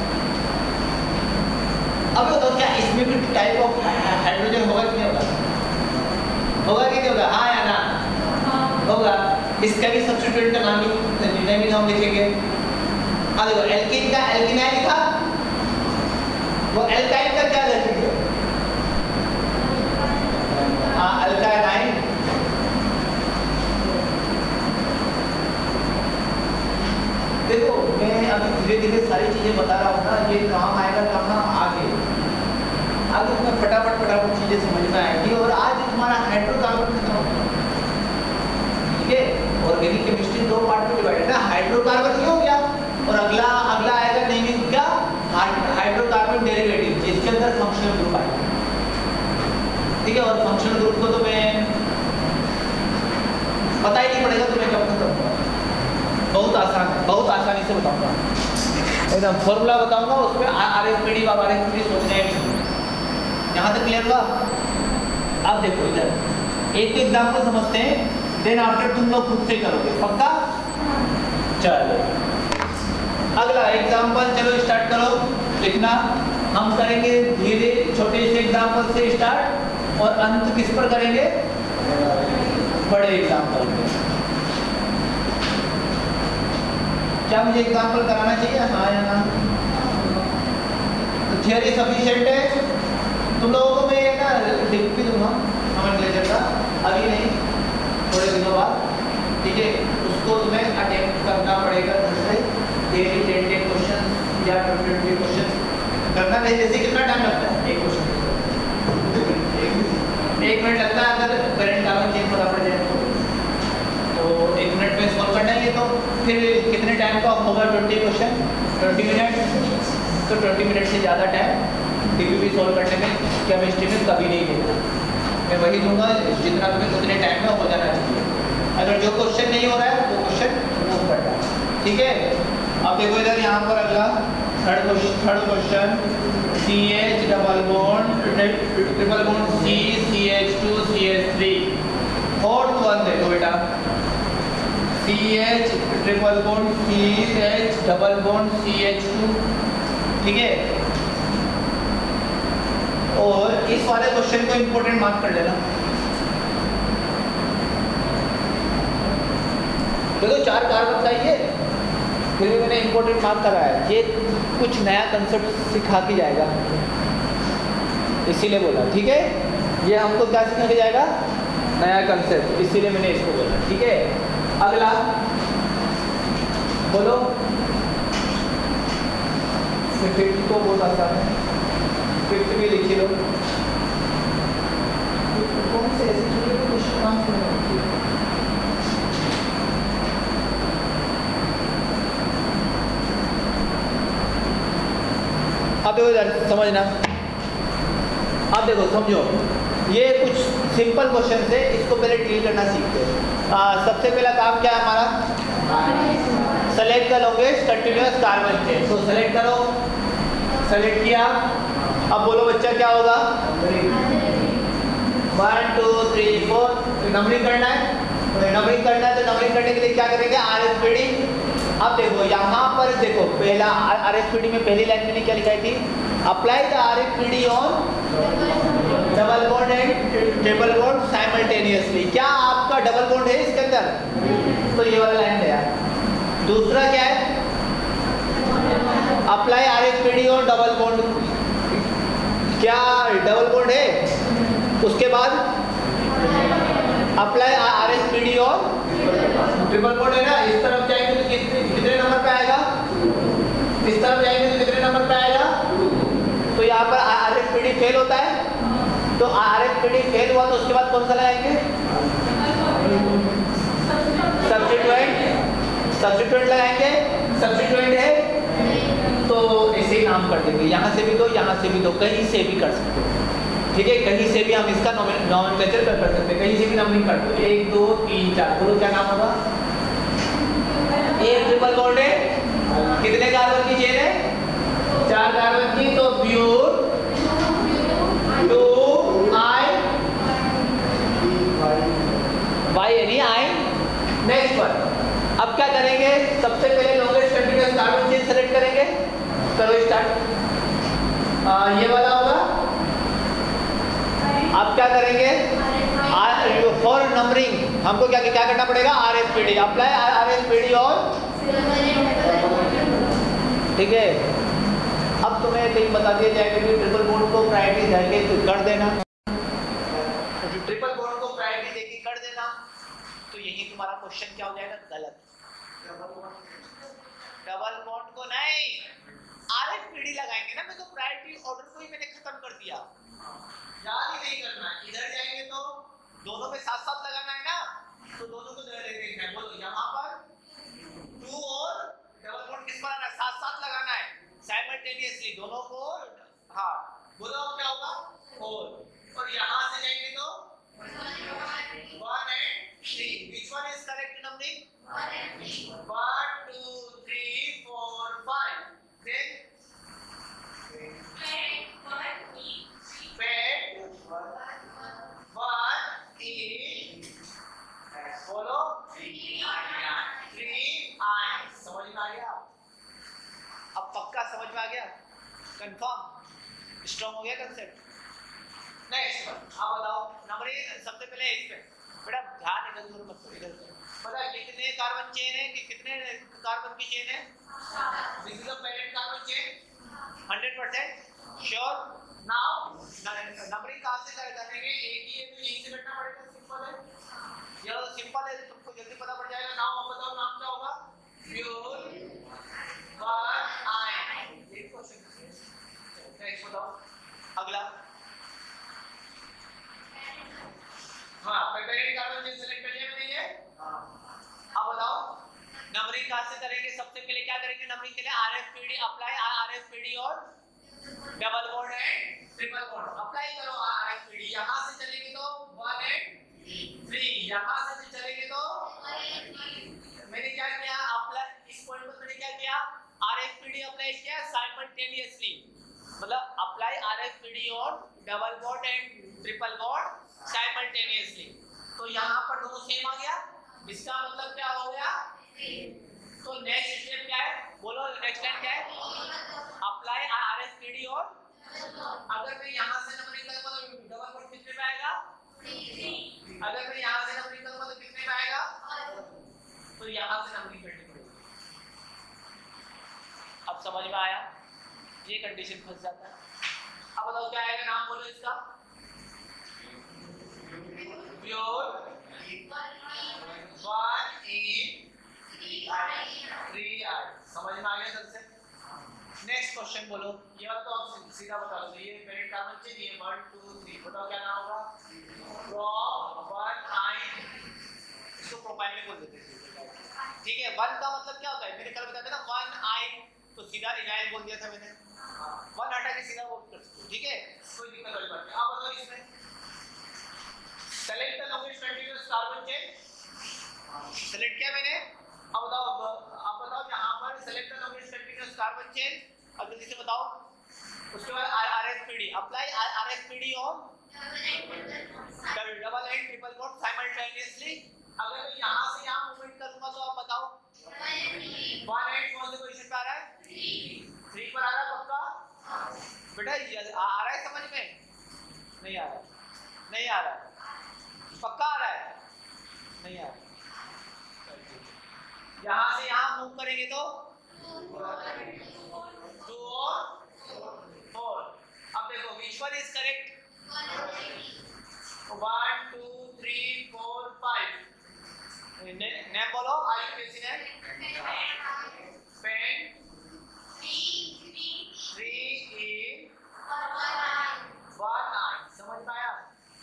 अब बताओ क्या इसमें भी टाइप ऑफ हाइड्रोजन होगा कि नहीं होगा, होगा कि नहीं होगा, हाँ या ना, होगा। इसका भी सब्स्टिट्यूएंट का नाम ही नहीं नाम लिखेंगे। हाँ देखो एल्कीन का एल्कीनाइन लिखा, वो एल्काइन का क्या लिखेंगे, हाँ अल्काइनाइन। देखो मैं अभी धीरे धीरे सारी चीजें बता रहा हूँ ना, ये काम आएगा कहाँ आगे, आगे तुम्हें फटाफट फटाफट चीजें समझ में आएगी। और आज तुम्हारा हाइड्रोकार्बन खत्म होगा, ठीक है। ऑर्गेनिक केमिस्ट्री दो पार्ट में डिवाइडेड है, हाइड्रोकार्बन ये हो गया और अगला अगला आएगा नहीं क्या, हाइड्रोकार्बन डेरिवेटिव, जिसके अंदर फंक्शनल ग्रुप आएगा, ठीक है। और फंक्शनल ग्रुप को तो मैं पता ही नहीं पड़ेगा तुम्हें कब खत्म होगा, बहुत आसान है, बहुत आसानी से बताऊंगा, एकदम फॉर्मूला बताऊंगा, उसमें R S P D R S P D सोचना ही नहीं। यहाँ तक क्लियर हुआ। अब देखो इधर एक एग्जाम्पल समझते हैं, देन आफ्टर तुम लोग खुद से करोगे, पक्का। चलो अगला एग्जाम्पल, चलो स्टार्ट करो लिखना। हम करेंगे धीरे छोटे से एग्जाम्पल से स्टार्ट और अंत किस पर करेंगे, बड़े एग्जाम्पल पे। क्या मुझे एग्जाम्पल कराना चाहिए, हाँ या ना। तो थियरी सफिशिएंट है, तुम लोगों को मैं ना लिख भी दूंगा कमेंट लेटर का, अभी नहीं थोड़े दिनों बाद, ठीक है। उसको तुम्हें अटेम्प्ट करना पड़ेगा घर से, डेली टेन टेन क्वेश्चन या ट्वेंटी ट्वेंटी क्वेश्चन करना है। जैसे कितना टाइम लगता है एक क्वेश्चन, एक मिनट लगता है अगर करंट कार्बन चेंज पता पड़ जाए तो, तो एक मिनट में सॉल्व करना है। तो फिर कितने टाइम का होगा, ट्वेंटी क्वेश्चन ट्वेंटी मिनट, तो ट्वेंटी मिनट से ज़्यादा टाइम डीपीपी सॉल्व करने में केमिस्ट्री में कभी नहीं देगा। मैं वही दूंगा जितना तुम्हें उतने टाइम में हो जाना चाहिए। अगर जो क्वेश्चन नहीं हो रहा है वो क्वेश्चन रिमूव करना है, ठीक है। अब देखो इधर यहाँ पर अगला third question, third question C H double bond triple bond C C H two C H three. Fourth one देखो बेटा, C H triple bond C H double bond C H two, ठीक है। और इस वाले क्वेश्चन को इंपॉर्टेंट मार्क कर लेना। देखो चार कार्बन का ये, फिर भी मैंने इंपॉर्टेंट मार्क करा है, ये कुछ नया कंसेप्ट सिखा के जाएगा, इसीलिए बोला, ठीक है। ये हमको क्या सिखा के जाएगा, नया कंसेप्ट, इसीलिए मैंने इसको बोला, ठीक है। अगला बोलो, फिफ्थ को बहुत आसान है, फिफ्थ भी लिखी लो। कौन से ऐसे छोटे क्वेश्चन आंसर होंगे, अब देखो इधर समझना, अब देखो समझो, ये कुछ सिंपल क्वेश्चन है, इसको पहले डील करना सीखते हैं। सबसे पहला काम क्या है हमारा, select the longest continuous carbon chain. तो सेलेक्ट करो, सेलेक्ट किया, अब बोलो बच्चा क्या होगा, one two three four, numbering करना है, नंबरिंग करना है। तो नंबरिंग करने के लिए क्या करेंगे, आर एस पी डी। अब देखो यहाँ पर देखो पहला आर एस पी डी में पहली लाइन मैंने क्या लिखाई थी, apply the R S P D on double bond and triple bond simultaneously. क्या आपका डबल बॉन्ड है इसके अंदर? तो ये वाला लाइन है यार। दूसरा क्या है? अप्लाई आरएसपीडी और डबल बॉन्ड। क्या डबल बॉन्ड है? उसके बाद अप्लाई आरएसपीडी और ट्रिपल बॉन्ड है ना। इस तरफ जाएंगे तो कितने कितने नंबर पे आएगा? इस तरफ जाएंगे तो कितने नंबर पे आएगा? तो यहाँ पर आरएसपीडी फेल होता है, तो आरएसपीडी फेल हुआ तो उसके बाद कौन सा लगाएंगे? सब्स्टिट्यूएंट। सब्स्टिट्यूएंट लगाएंगे। सब्स्टिट्यूएंट है तो ऐसे ही नाम कर देंगे, यहाँ से भी दो, यहाँ से भी दो, कहीं से भी कर सकते हो। ठीक है, कहीं से भी हम इसका नॉमेनक्लेचर कर सकते हैं, कहीं से भी नंबरिंग कर दो। एक दो तीन चार, बोलो क्या नाम होगा? एक ट्रिपल बॉन्ड है, कितने कार्बन की चेन है? चार कार्बन की, तो ब्यूट टू आई वाई यानी आई। Next one. अब क्या करेंगे? सबसे पहले longest continuous carbon chain select करेंगे। करो स्टार्ट। ये वाला होगा। अब क्या करेंगे? फॉर नंबरिंग हमको क्या क्या करना पड़ेगा? आरएसपीडी। अप्लाई आरएसपीडी और ठीक है। अब तुम्हें कहीं बता दिया जाएगा कि ट्रिपल बॉन्ड को प्रायोरिटी देके कर देना, तो ट्रिपल बॉन्ड को प्रायोरिटी देके कर देना, तो यही तुम्हारा क्वेश्चन क्या हो जाएगा? गलत। डबल बॉन्ड को नहीं, आरएसपीडी लगाएंगे ना। मैं तो प्रायोरिटी ऑर्डर को ही मैंने खत्म कर दिया, याद ही नहीं करना। इधर जाएंगे तो दोनों पे साथ साथ लगाना है ना, तो दोनों को देखना है। बोलो यहाँ पर टू और डबल बॉन्ड किस पर आना है? साथ साथ लगाना है, साइमल्टेनियसली दोनों को। हाँ बोलो अब क्या होगा? फोर। और यहाँ से जाएंगे तो one and three. Which one is correct numbering? One two three four five. Then बोलो थ्री आई। समझ में आ गया? अब पक्का समझ में आ गया? कंफर्म? स्ट्रॉन्ग हो गया कंसेप्ट? Next one. अब बताओ नंबरिंग। सबसे पहले इस पे बेटा ध्यान इधर उधर मत करो, इधर पता कितने कार्बन चेन है? कि कितने कार्बन की चेन है? This is the parent carbon chain. Hundred percent sure? Now numbering कहां से करेंगे? एक ही है तो यहीं से करना पड़ेगा। सिंपल है, ये तो सिंपल है, तुमको जल्दी पता पड़ जाएगा। नाम आप बताओ, नाम क्या होगा? Pure one yne. एक क्वेश्चन नेक्स्ट बताओ। अगला हाँ पेरेंट कार्बन चेन सेलेक्ट कर लिया मैंने ये। अब बताओ नंबरिंग कहां से करेंगे? सबसे पहले क्या करेंगे नंबरिंग के लिए? आरएसपीडी। अप्लाई आरएसपीडी और double bond and triple bond. Apply करो आरएसपीडी। यहां से चलेंगे तो वन एंड थ्री, यहां से चलेंगे तो मैंने क्या किया? अप्लाई इस पॉइंट पर मैंने क्या किया? आरएसपीडी अप्लाई किया साइमल्टेनियसली, मतलब अप्लाई आरएसपीडी और double bond and triple bond simultaneously. तो यहां पर दोनों सेम आ गया। इसका मतलब क्या हो गया? तो नेक्स्ट स्टेप क्या है? बोलो नेक्स्ट लाइन क्या है? अप्लाई आरएसपीडी और अगर मैं यहां से नंबरिंग करूंगा तो डबल बॉन्ड कितने पे आएगा? अगर मैं यहां से नंबरिंग करूंगा तो कितने पे आएगा? तो यहां से नंबरिंग करनी पड़ेगी। अब समझ में आया? ये कंडीशन फंस जाता है। अब बताओ क्या आएगा? नाम बोलो इसका। Pure one en three yne. समझ में आ गया सबसे? नेक्स्ट क्वेश्चन बोलो। ये वाला तो आप सीधा बता दो। ये पेरेंट कार्बन चेन, ये वन टू थ्री। बताओ क्या नाम होगा? Pro one yne. इसको प्रोपाइल में बोल देते हैं, ठीक है। वन का मतलब क्या होता है? मेरे कल बताते ना वन आई, तो सीधा इनाइल बोल दिया था मैंने। वन हटा के सीधा बोल कर सकते, ठीक है, कोई दिक्कत वाली बात नहीं। आप बताओ इसमें select the longest continuous carbon chain select किया मैंने। अब बताओ, आप बताओ यहाँ पर select the longest continuous carbon chain. अब जल्दी से बताओ। उसके बाद RSPD. Apply RSPD on double and triple bond simultaneously. अगर मैं यहाँ से यहाँ मूवमेंट करूंगा तो आप बताओ वन एंड कौन से पोजीशन पे आ रहा है? थ्री पर आ रहा है पक्का? बेटा आ रहा है समझ में? नहीं आ रहा। नहीं आ रहा है, पक्का आ रहा है, नहीं आ रहा। यहाँ से यहाँ मूव करेंगे तो टू और फोर। अब देखो which one is correct? One two three four five. Name बोलो, आई यू किसी ने? पेन थ्री ई वन आई। समझ में आया?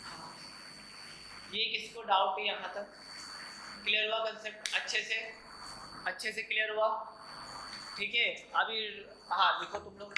ये किसको डाउट है यहाँ तक? क्लियर हुआ कंसेप्ट? अच्छे से अच्छे से क्लियर हुआ? ठीक है, अभी हाँ लिखो तुम लोग।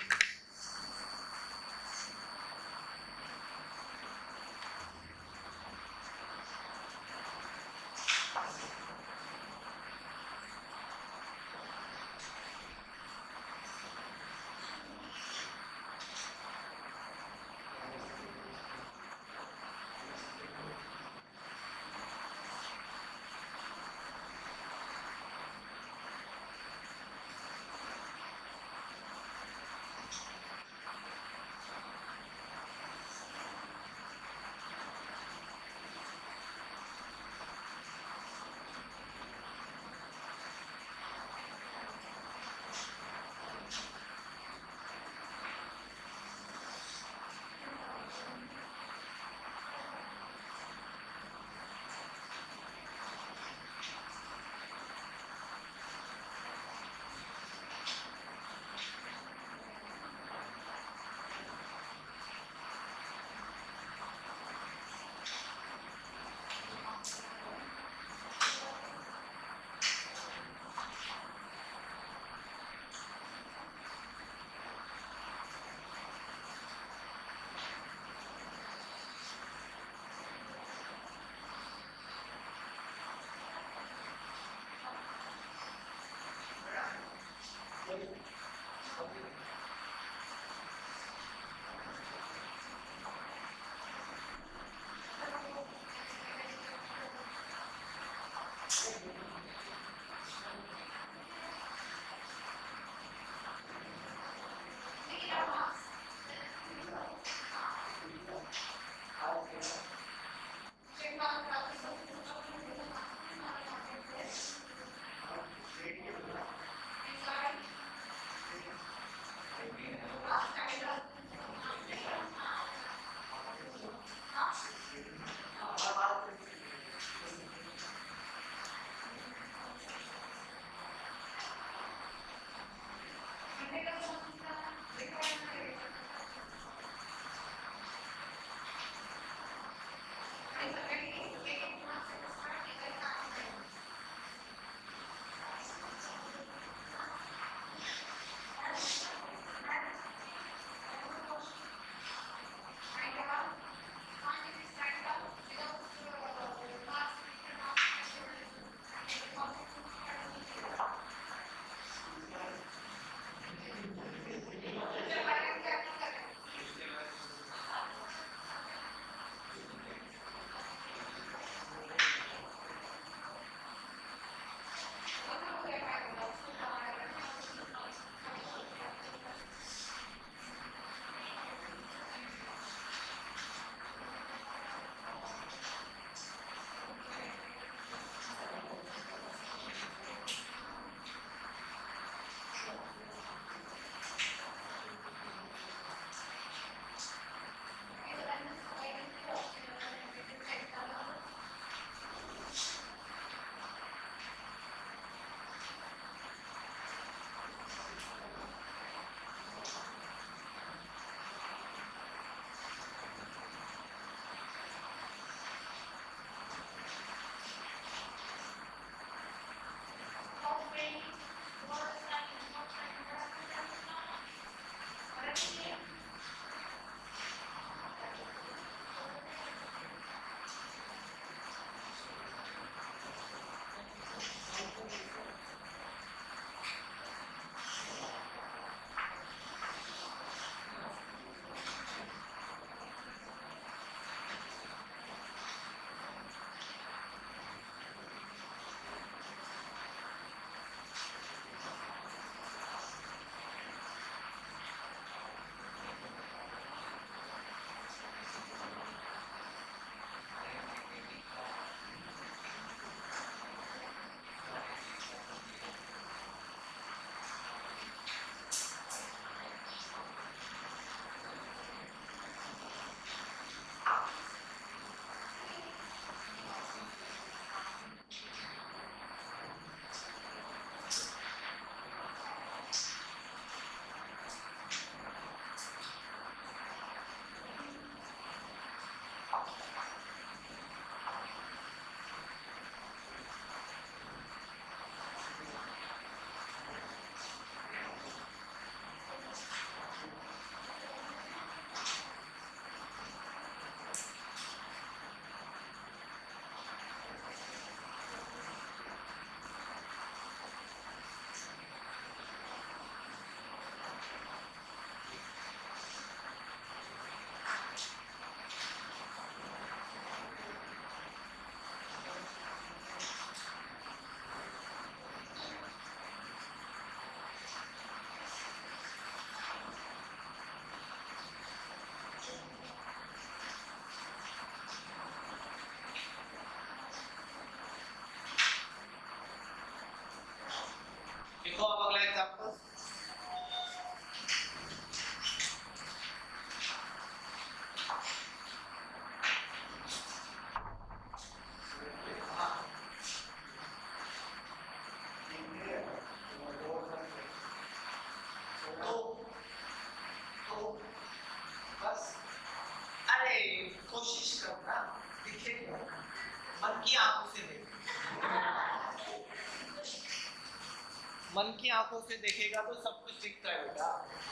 मन की आंखों से देखेगा तो सब कुछ दिखता है बेटा,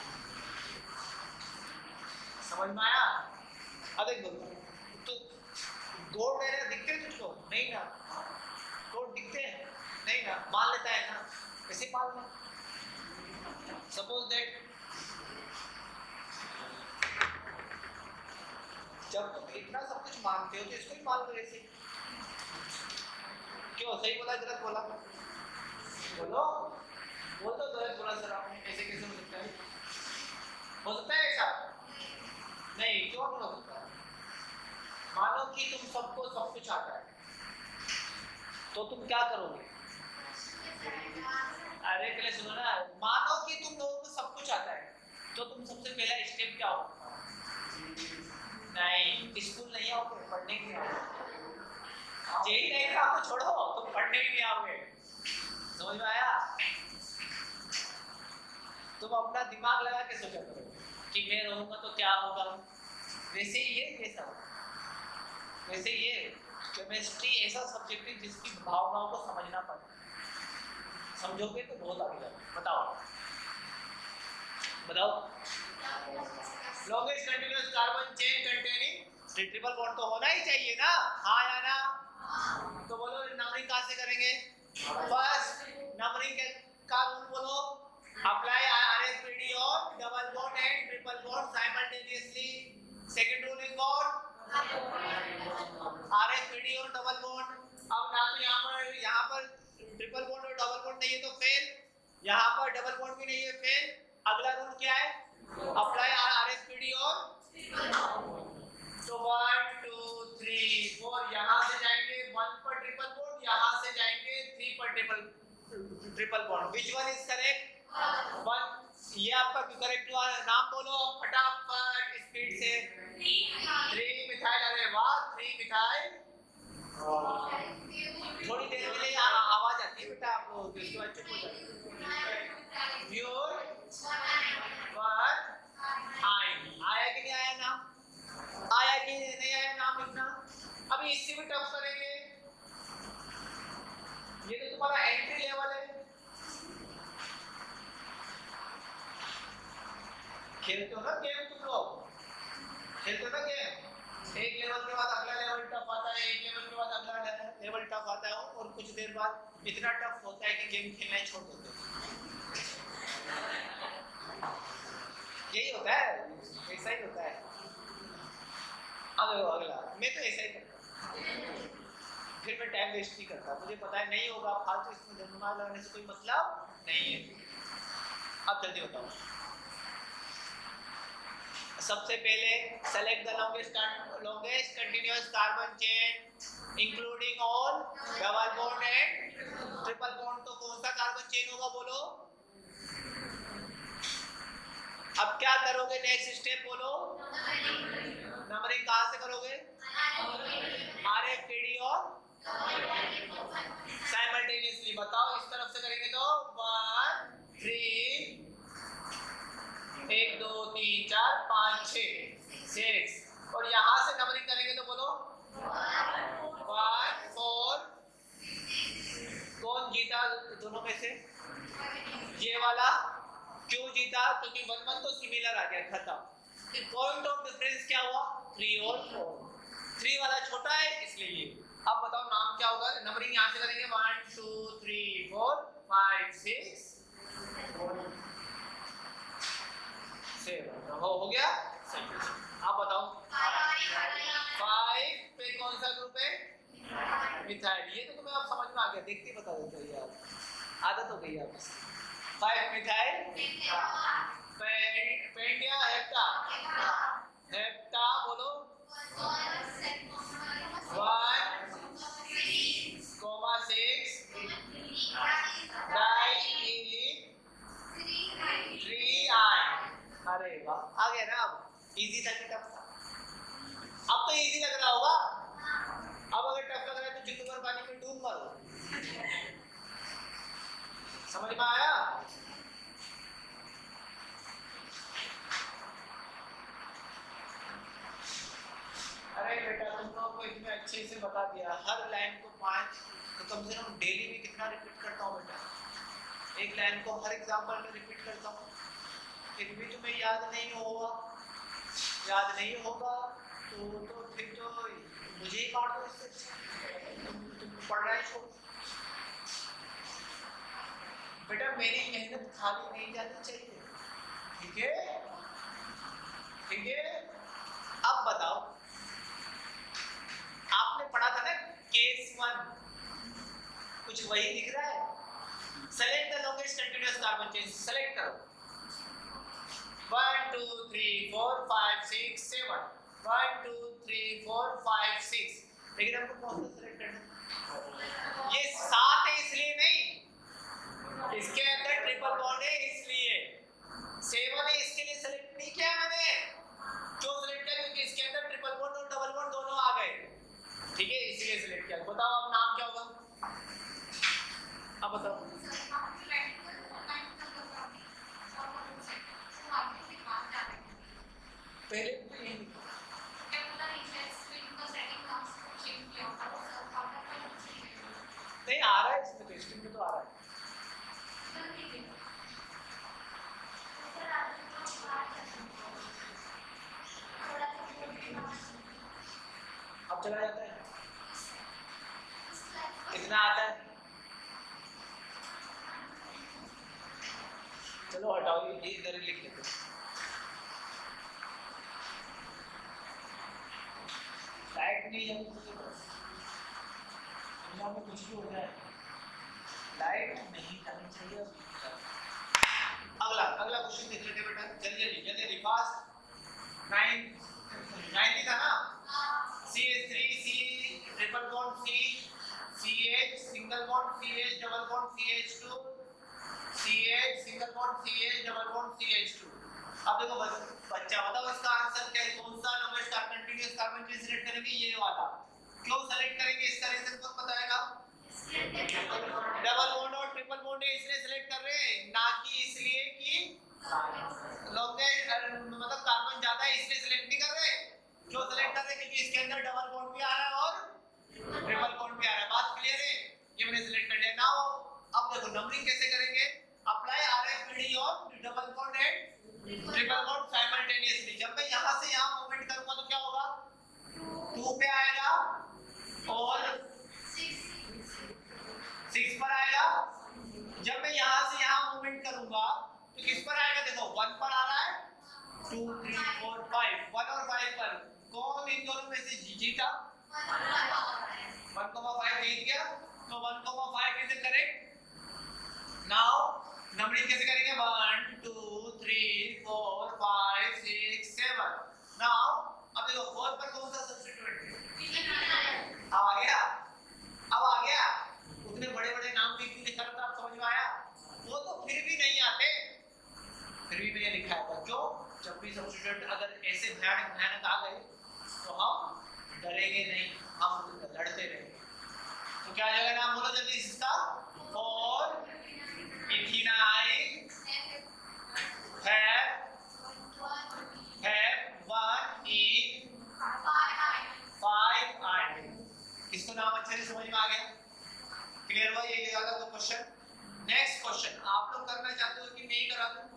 समझ में आया? अब देख बोलो तो गोड़ मेरे दिखते तुझको नहीं ना, गोड़ दिखते हैं नहीं ना, मान लेता है ना, कैसे मान ले? सपोज दैट जब तुम इतना सब कुछ मानते हो तो इसको ही मान लो ऐसे। क्यों, सही बोला गलत बोला? बोलो बोल तो गलत बोला सर आपने, ऐसे कैसे हो सकता है? हो सकता है ऐसा? नहीं, क्यों नहीं हो सकता? मानो कि तुम सबको सब कुछ आता है तो तुम क्या करोगे? अरे पहले सुनो ना, मानो कि तुम लोगों को सब कुछ आता है तो तुम सबसे पहला स्टेप क्या हो? नहीं, स्कूल नहीं आओगे, पढ़ने नहीं आओगे। जेई नहीं था तो छोड़ो, तुम पढ़ने भी नहीं आओगे। समझ में आया? तुम अपना दिमाग लगा के सोचा करो कि मैं रहूंगा तो क्या होगा। वैसे ही ये कैसा, वैसे ये केमिस्ट्री ऐसा सब्जेक्ट है जिसकी भावनाओं को समझना पड़ता है। समझोगे तो बहुत आगे जाओगे। बताओ बताओ longest continuous carbon chain containing triple bond तो होना ही चाहिए ना, हाँ या ना? तो बोलो नंबरिंग कहाँ से करेंगे? फर्स्ट नंबरिंग का रूल बोलो, apply RSPD on double bond and triple bond simultaneously. Second rule is what? RSPD on double bond. अब ना तो यहाँ पर यहाँ पर ट्रिपल बॉन्ड और डबल बॉन्ड नहीं है तो फेल, यहाँ पर डबल बॉन्ड भी नहीं है फेल। अगला रूल क्या है? Apply RSPD on. तो वन टू थ्री फोर, यहाँ से जाएंगे वन पर ट्रिपल बॉन्ड, यहाँ से जाएंगे थ्री पर triple triple bond. Which one is correct? One. ये आपका करेक्ट हुआ। नाम बोलो फटाफट स्पीड से। Three methyl. अरे वाह, थ्री मिथाइल। थोड़ी देर के लिए आवाज आती है बेटा आपको, उसके बाद चुप हो जाए। Pure one yne. आया कि नहीं आया नाम? आया कि नहीं आया नाम लिखना। अभी इससे भी टफ करेंगे, ये तो तुम्हारा एंट्री लेवल है। खेलते हो ना गेम तुम लोग, खेलते हो ना गेम। एक लेवल के बाद अगला लेवल टफ आता है, एक लेवल के बाद अगला लेवल टफ आता है, और कुछ देर बाद इतना टफ होता है कि गेम खेलना ही छोड़ देते हो। यही होता है, ऐसा ही होता है। अब अगला, मैं तो ऐसा ही करता, फिर मैं टाइम वेस्ट नहीं करता। मुझे पता है नहीं होगा, फालतू इसमें दिमाग लगाने से कोई मतलब नहीं है। अब जल्दी बताओ। सबसे पहले select the longest longest continuous carbon chain including all double bond and triple bond. तो कौन सा कार्बन चेन होगा बोलो? अब क्या करोगे? नेक्स्ट स्टेप बोलो। नंबरिंग कहां से करोगे? आरएफपीडी और साइमल्टेनियसली। बताओ इस तरफ से करेंगे तो वन थ्री, एक दो तीन चार पाँच छः सिक्स, और यहाँ से नंबरिंग करेंगे तो बोलो वन फोर। कौन जीता दोनों में से? ये वाला। क्यों जीता? क्योंकि वन वन तो सिमिलर आ गया, खत्म। पॉइंट ऑफ डिफरेंस क्या हुआ? थ्री और फोर। थ्री वाला छोटा है इसलिए ये। अब बताओ नाम क्या होगा? नंबरिंग यहाँ से करेंगे one two three four five six seven. हो हो गया? आप बताओ फाइव पे कौन सा ग्रुप है? मिथाइल। ये तो तुम्हें आप समझ में आ गया, देखते ही बता देते हो यार, आदत हो गई आपकी। फाइव मिथाइल पेंटिया हेप्टा हेप्टा बोलो one comma six di three yne. अरे वाह, आ गया ना? अब इजी था कि टफ था? अब तो इजी लग रहा होगा। अब अगर टफ लग रहा है तो जिंदगी भर पानी में डूब मरो। समझ में आया? अरे बेटा तुम लोगों को इतने अच्छे से बता दिया, हर लाइन को पांच तो कम से कम डेली में कितना रिपीट करता हूँ बेटा? एक लाइन को हर एग्जांपल में रिपीट करता हूँ, फिर भी तुम्हें याद नहीं होगा, याद नहीं होगा तो तो फिर तो मुझे ही काट दो इससे, तुम तुम पढ़ रहे हो। बेटा मेरी मेहनत खाली नहीं जानी चाहिए, ठीक है ठीक है। अब बताओ, आपने पढ़ा था ना केस वन, कुछ वही दिख रहा है। Select the longest continuous carbon chain, select करो। One two three four five six seven, one two three four five six, लेकिन हमको कौन सा सेलेक्ट करना? ये सात है इसलिए नहीं, इसके अंदर ट्रिपल बॉन्ड है इसलिए। सेवन है इसके लिए सेलेक्ट नहीं किया मैंने, क्यों सेलेक्ट किया? क्योंकि इसके अंदर ट्रिपल बॉन्ड और डबल बॉन्ड दोनों आ गए, ठीक है, इसलिए सेलेक्ट किया। बताओ अब नाम क्या होगा? अब बताओ। पहले तो यही नहीं आ रहा है इसमें, टेस्टिंग में तो आ रहा है। अब चला जाता है, कितना आता है? चलो हटाओ, ये इधर ही लिख लेते। लाइट नहीं है, में कुछ भी हो जाए, लाइट नहीं जानी चाहिए। अगला अगला क्वेश्चन देख लेते बेटा, जल्दी जल्दी जल्दी फास्ट। नाइन नाइन था ना, C H three C triple bond C, C H single bond C H double bond C H two, C H single bond C H double bond C H two. अब देखो बच्चा बताओ इसका आंसर क्या है? कौन सा longest continuous carbon chain select करेंगे? ये वाला। क्यों सेलेक्ट करेंगे? इसका रीजन कौन बताएगा? डबल बॉन्ड और ट्रिपल बॉन्ड है इसलिए सेलेक्ट कर रहे हैं, ना कि इसलिए कि लॉन्गेस्ट मतलब कार्बन ज्यादा है इसलिए सेलेक्ट नहीं कर रहे। क्यों सेलेक्ट कर रहे? क्योंकि इसके अंदर डबल बॉन्ड भी आ रहा है और ट्रिपल बॉन्ड भी आ रहा है। बात क्लियर है? ये मैंने सेलेक्ट कर लिया। नाउ अब देखो नंबरिंग कैसे करेंगे? Apply RFPD on double bond and triple bond simultaneously. जब मैं यहां से यहां मूवमेंट करूंगा तो क्या होगा? टू पे आएगा और सिक्स पर आएगा। जब मैं यहां से यहां मूवमेंट करूंगा तो किस पर आएगा? देखो वन पर आ रहा है, two three four five, one और फाइव पर। कौन इन दोनों में से जीता? वन कोमा फाइव जीत गया, तो one comma five is correct. Now numbering कैसे करेंगे? One two three four five six seven. Now अब देखो फोर पर कौन सा सब्स्टिट्यूएंट है? अब आ गया, अब आ गया। उतने बड़े बड़े नाम भी क्यों लिखा था? आप समझ में आया? वो तो फिर भी नहीं आते, फिर भी मैंने लिखा है। क्यों? जब भी सब्स्टिट्यूएंट अगर ऐसे भयानक भयानक आ गए तो हम डरेंगे नहीं, हम लड़ते रहेंगे। तो क्या जगह नाम बोलो जल्दी इसका? Four ethenyl have have one en five yne. इसको नाम अच्छे से समझ में आ गया? क्लियर हुआ ये वाला तो क्वेश्चन? नेक्स्ट क्वेश्चन आप लोग करना चाहते हो कि मैं ही करा दूं?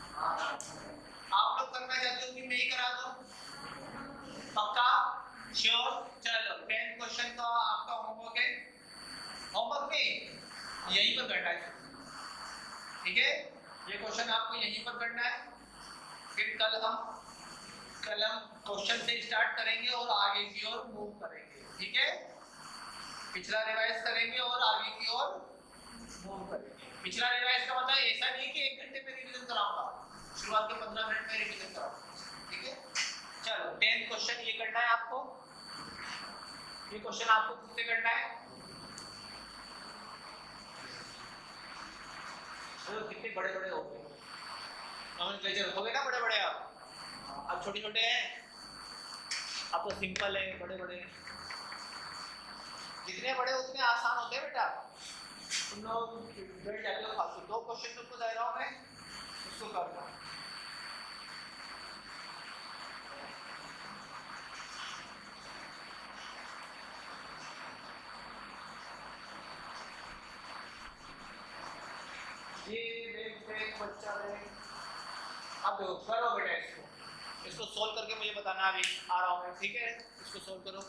आप लोग करना चाहते हो कि मैं ही करा दूं? पक्का? श्योर? चलो टेंथ क्वेश्चन का आपका होमवर्क है। होमवर्क में यहीं पर करना है, ठीक है? ये क्वेश्चन आपको यहीं पर करना है। फिर कल हम कल हम क्वेश्चन से स्टार्ट करेंगे और आगे की ओर मूव करेंगे, ठीक है? पिछला रिवाइज करेंगे और आगे की ओर मूव करेंगे। पिछला रिवाइज का मतलब ऐसा नहीं कि एक घंटे में रिवीजन कराऊंगा, शुरुआत के पंद्रह मिनट में रिवीजन कराऊंगा, ठीक है? चलो टेंथ क्वेश्चन ये करना है आपको, ये क्वेश्चन आपको खुद से करना है। तो कितने बड़े बड़े हो गए, नॉमेनक्लेचर हो गए ना बड़े बड़े। आप अब छोटे छोटे हैं, अब तो सिंपल है। बड़े बड़े जितने बड़े उतने आसान होते हैं बेटा। तुम लोग बैठ जाते हो फालतू। दो क्वेश्चन तुमको दे रहा हूं मैं, उसको करना। ये बच्चा है। अब देखो करो बेटा इसको, इसको सोल्व करके मुझे बताना, अभी आ रहा हूँ मैं, ठीक है? इसको सोल्व करो।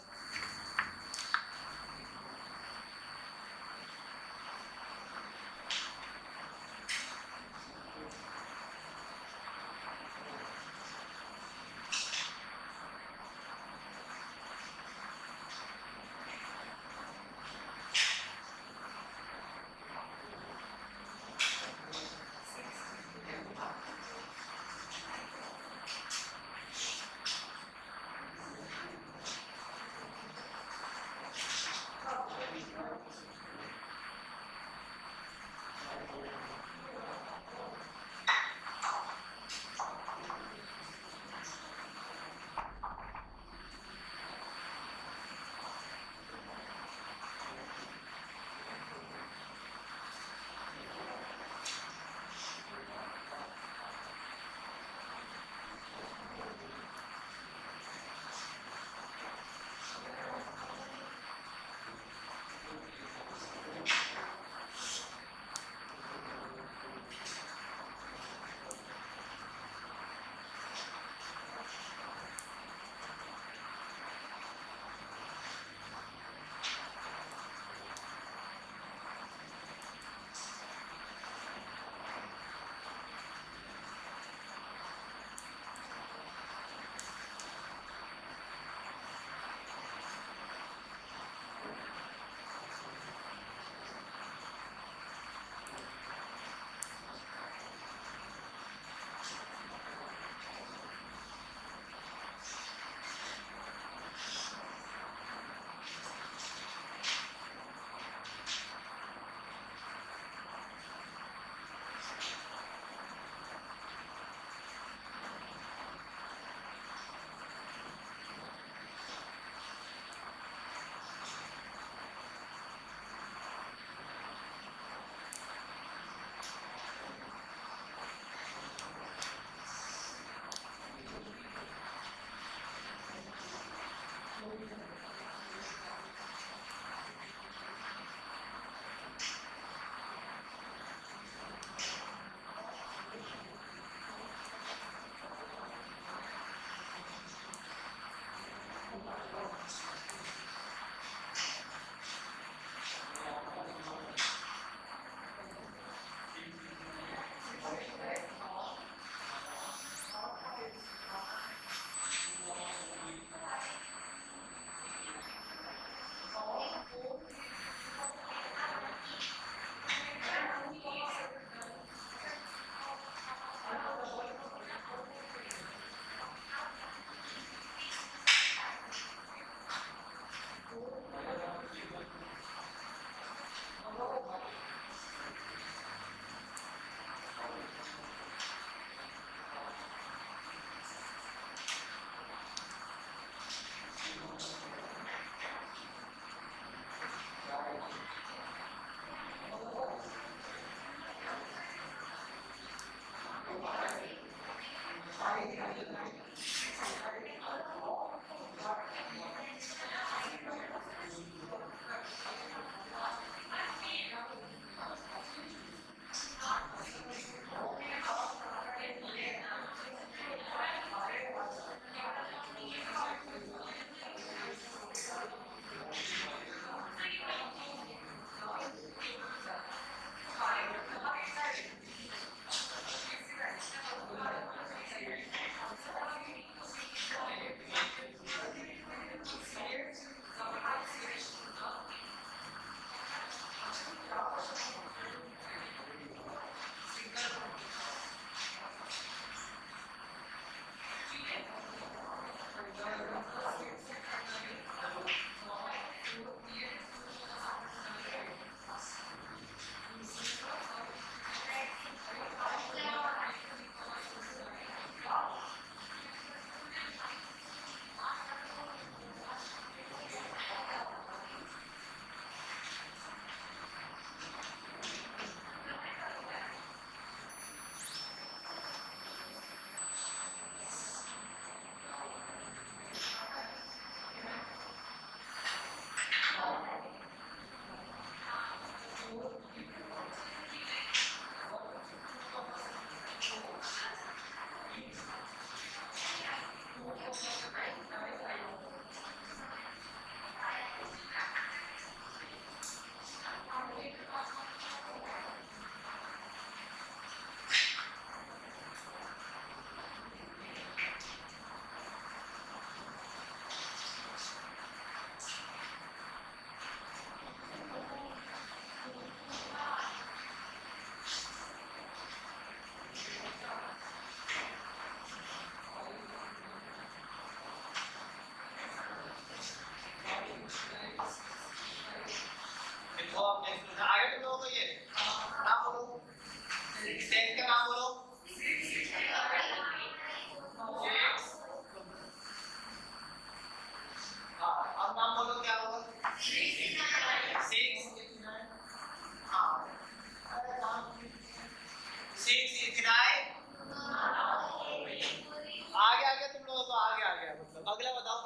अगला बताओ,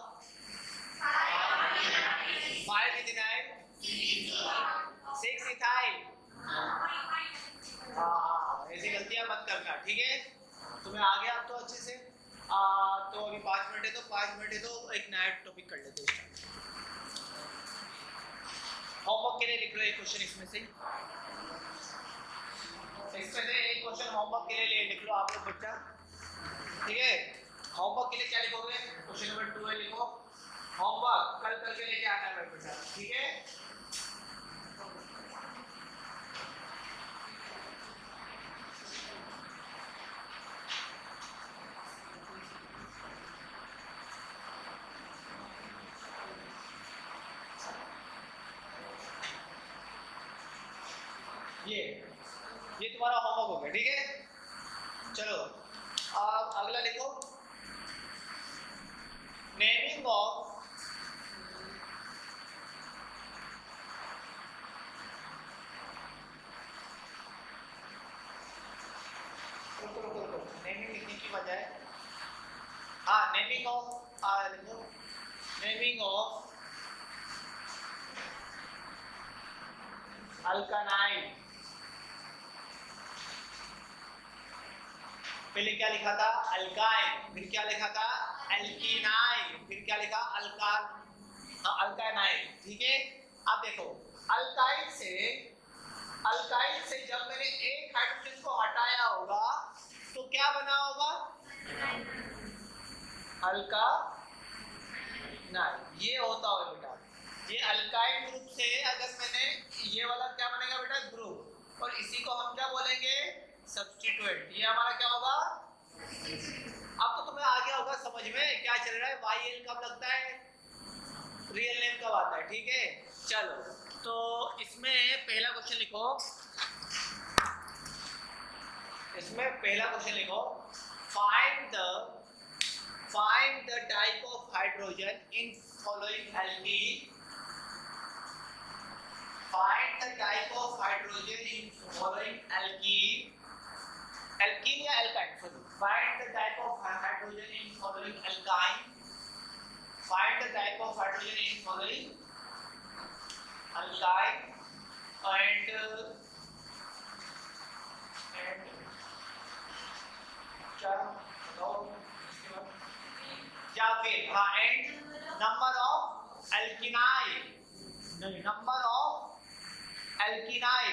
फाइव इथेनाइल, सिक्स इथाइल। हाँ, ऐसी गलतियां मत करना, ठीक है? तुम्हें आ गया अब तो अच्छे से। आ, तो अभी पाँच मिनट है, तो पाँच मिनट है तो एक नया टॉपिक कर लेते हैं। होमवर्क के लिए लिख लो एक क्वेश्चन इसमें से, इसमें से एक क्वेश्चन होमवर्क के लिए लिख लो आप लोग बच्चा, ठीक है? होमवर्क के लिए क्या लिखोगे? क्वेश्चन नंबर टू है, लिखो होमवर्क कल करके लेके आना है बेटा, ठीक है? ये ये तुम्हारा होमवर्क हो गया, ठीक है? चलो अब अगला लिखो, नेमिंग ऑफ रुको रुको रुको नेमिंग लिखने की बजाय हाँ नेमिंग ऑफ आ लिखो, नेमिंग ऑफ अल्कानाइड। पहले क्या लिखा था? अल्काइन, फिर क्या लिखा था? एल्कीनाइन, फिर क्या लिखा? अल्कान अल्कानाइन, ठीक है? अब देखो, अल्काइन से अल्काइन से जब मैंने एक हाइड्रोजन को हटाया होगा तो क्या बना होगा? Alkyne. ये होता होगा बेटा, ये अल्काइन ग्रुप से अगर मैंने ये वाला क्या बनेगा बेटा? ग्रुप, और इसी को हम क्या बोलेंगे? सब्स्टिट्यूएंट। ये हमारा क्या होगा? अब तो तुम्हें आ गया होगा समझ में क्या चल रहा है, वाई एल कब लगता है, रियल नेम कब आता है, ठीक है? चलो तो इसमें पहला क्वेश्चन लिखो, इसमें पहला क्वेश्चन लिखो, find the find the type of hydrogen in following alkene. Find the type of hydrogen in following alkene. Alkene या alkyne, sorry. Find the type of hydrogen in following alkyne. Find the type of hydrogen in following alkyne and and क्या बताओ इसके बाद, या फिर हाँ एंड नंबर ऑफ एल्किनाई, नहीं number of alkyne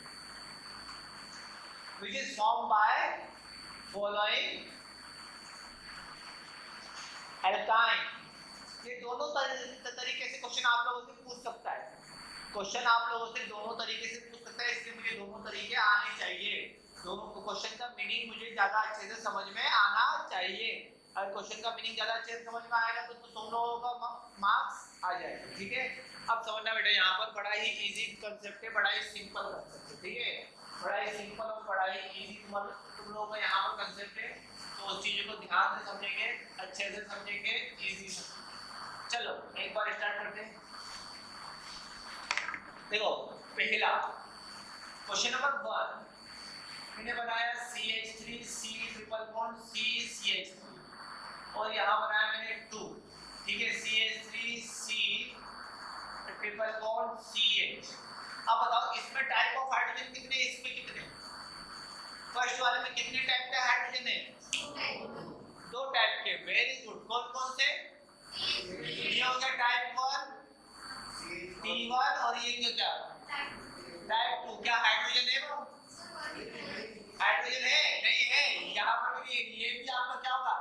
which is formed by following alkyne। ये दोनों तरीके से क्वेश्चन आप लोगों से पूछ सकता है, क्वेश्चन आप लोगों से दोनों तरीके से पूछ सकता है, इसलिए मुझे दोनों तरीके आने चाहिए, दोनों क्वेश्चन का मीनिंग मुझे ज्यादा अच्छे से समझ में आना चाहिए। अगर क्वेश्चन का मीनिंग ज्यादा अच्छे से समझ में आएगा तो, तो तुम लोगों का मार्क्स आ जाएगा, ठीक है? अब समझना बेटा, यहाँ पर बड़ा ही इजी कंसेप्ट है, बड़ा ही सिंपल कंसेप्ट है, ठीक है? बड़ा ही सिंपल और बड़ा ही इजी तुम लोगों का यहाँ पर कंसेप्ट है, तो उस चीजों को ध्यान से समझेंगे, अच्छे से समझेंगे, इजी से। चलो एक बार स्टार्ट करते हैं। देखो पहला क्वेश्चन नंबर वन, मैंने बनाया C H three C triple bond C C H three, और यहाँ बनाया मैंने टू, ठीक है? C H three C triple bond C H. अब बताओ इसमें टाइप ऑफ हाइड्रोजन कितने, इसमें कितने? फर्स्ट वाले में कितने टाइप के हाइड्रोजन है? दो टाइप के, वेरी गुड। कौन कौन से? ये हो गया टाइप वन टी वन, और ये क्या टाइप टू। क्या हाइड्रोजन है वो? हाइड्रोजन है? नहीं है। यहाँ पर भी ये भी आपका क्या होगा?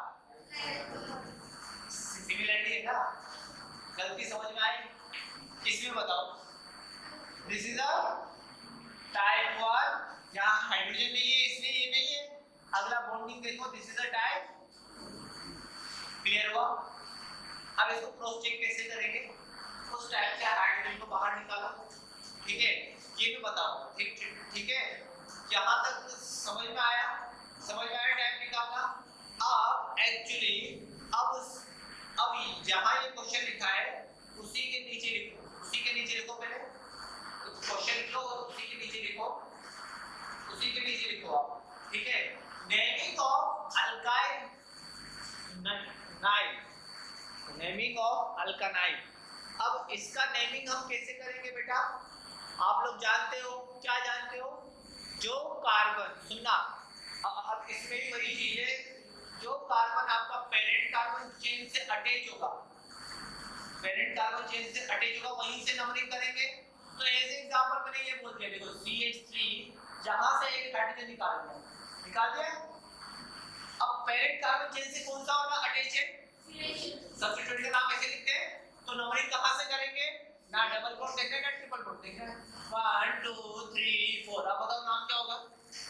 सिमिलरिटी है ना, गलती समझ में आई? इसमें बताओ, this is a type one, यहाँ हाइड्रोजन नहीं है इसलिए ये नहीं है। अगला बॉन्डिंग देखो, this is a type, clear हुआ? अब इसको क्रॉस चेक कैसे करेंगे? उस टाइप के हाइड्रोजन को बाहर निकालो, ठीक है? ये भी बताओ, ठीक ठीक है? यहाँ तक समझ में आया? समझ में आया टाइप निकालना? अब एक्चुअली अब अब जहाँ ये क्वेश्चन लिखा है उसी के नीचे लिखो, उसी के नीचे लिखो, पहले क्वेश्चन लिखो और उसी के नीचे लिखो, उसी के नीचे लिखो आप, ठीक है? Naming of alkyl nine, naming of alkynyl. अब इसका नेमिंग हम कैसे करेंगे बेटा? आप लोग जानते हो, क्या जानते हो? जो कार्बन, सुनना, अब इसमें भी वही चीज है, जो कार्बन आपका पेरेंट कार्बन चेन से अटैच होगा, पेरेंट कार्बन चेन से अटैच होगा, वहीं से नंबरिंग करेंगे। तो एज एग्जांपल मैंने ये बोल दिया, देखो सी एच थ्री, जहां से एक हाइड्रोजन निकाल दिया, निकाल दिया। अब पेरेंट कार्बन चेन से कौन सा वाला अटैच है? सब्स्टिट्यूट का नाम ऐसे लिखते हैं। तो नंबरिंग कहां से करेंगे? ना डबल कोट देखना है ना ट्रिपल कोट देखना है। One two three four. अब बताओ नाम क्या होगा?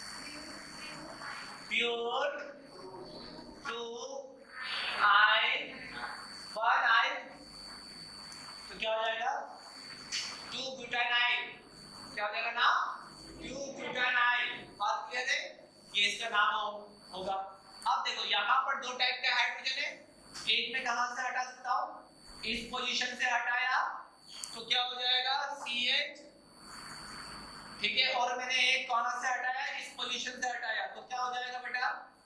Pure two I one I, तो क्या हो जाएगा? Two butanyl. क्या हो जाएगा नाम? Two butanyl. बात क्लियर है? ये इसका नाम हो, होगा। अब देखो यहाँ पर दो टाइप के हाइड्रोजन है, एक में कहां से हटा सकता हूं? इस पोजीशन से हटाया तो क्या हो जाएगा? सी एच, ठीक है। और मैंने एक कहां से हटाया? इस पोजीशन से हटाया, तो क्या हो जाएगा बेटा?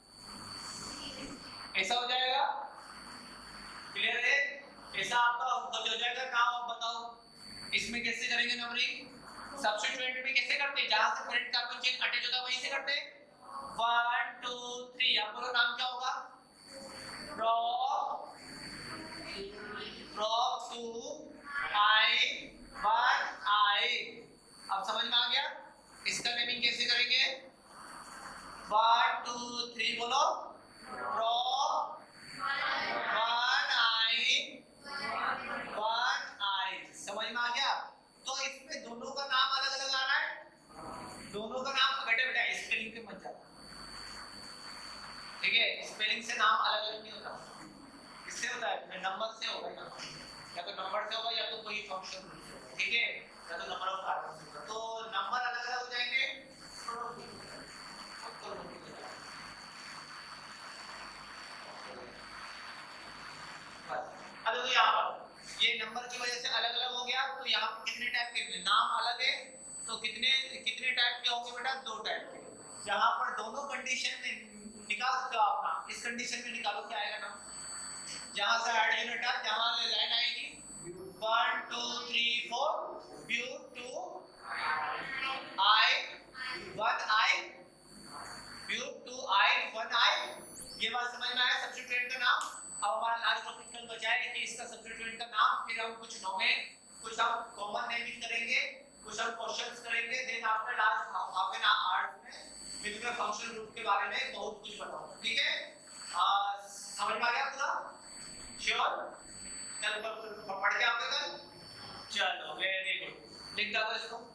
ऐसा हो जाएगा। क्लियर है? ऐसा आपका हो जाएगा। नाम आप बताओ इसमें कैसे करेंगे नंबरिंग? सब्स्टिट्यूएंट में कैसे करते हैं? जहां से पेरेंट कार्बन चेन अटैच होता है वहीं से करते हैं। One two three. आप बोलो नाम क्या होगा? Pro pro two I one I. अब समझ में आ गया? इसका नेमिंग कैसे करेंगे? वन टू थ्री बोलो। प्रो वन आई वन आई। समझ में आ गया? तो इसमें दोनों का नाम अलग अलग आ रहा है। दोनों का नाम बेटा बेटा स्पेलिंग पे मत जाओ, ठीक है? स्पेलिंग से नाम अलग अलग नहीं होता। इससे होता है नंबर से होगा, या तो नंबर से होगा या तो कोई फंक्शन, ठीक है? या तो नंबर ऑफ कार्बन से होगा। तो नंबर अलग अलग हो जाएंगे। अब देखो यहाँ पर ये नंबर की वजह से अलग अलग हो गया। तो यहाँ पर कितने टाइप के नाम अलग है, तो कितने कितने टाइप के होंगे बेटा? दो टाइप के। यहाँ पर दोनों कंडीशन में निकाल सकते हो आप नाम। इस कंडीशन में निकालो क्या आएगा नाम? जहां से हाइड्रोजन हटा, जहां लाइन आएगी one two three four, bu two I one I, bu two I one I. ये बात समझ में आया? सब्स्टिट्यूएंट का नाम। अब हमारा लास्ट टॉपिक कल बचा है कि इसका सब्स्टिट्यूएंट का नाम, फिर हम कुछ नॉमेन, कुछ हम कॉमन नेमिंग करेंगे, कुछ हम क्वेश्चंस करेंगे। Then after last half an hour में मैं तुम्हें फंक्शनल ग्रुप के बारे में बहुत कुछ बताऊंगा, ठीक है? आ, समझ में आ गया पूरा? श्योर? कल पढ़ के आओगे कल? चलो वेरी गुड। लिख दो इसको।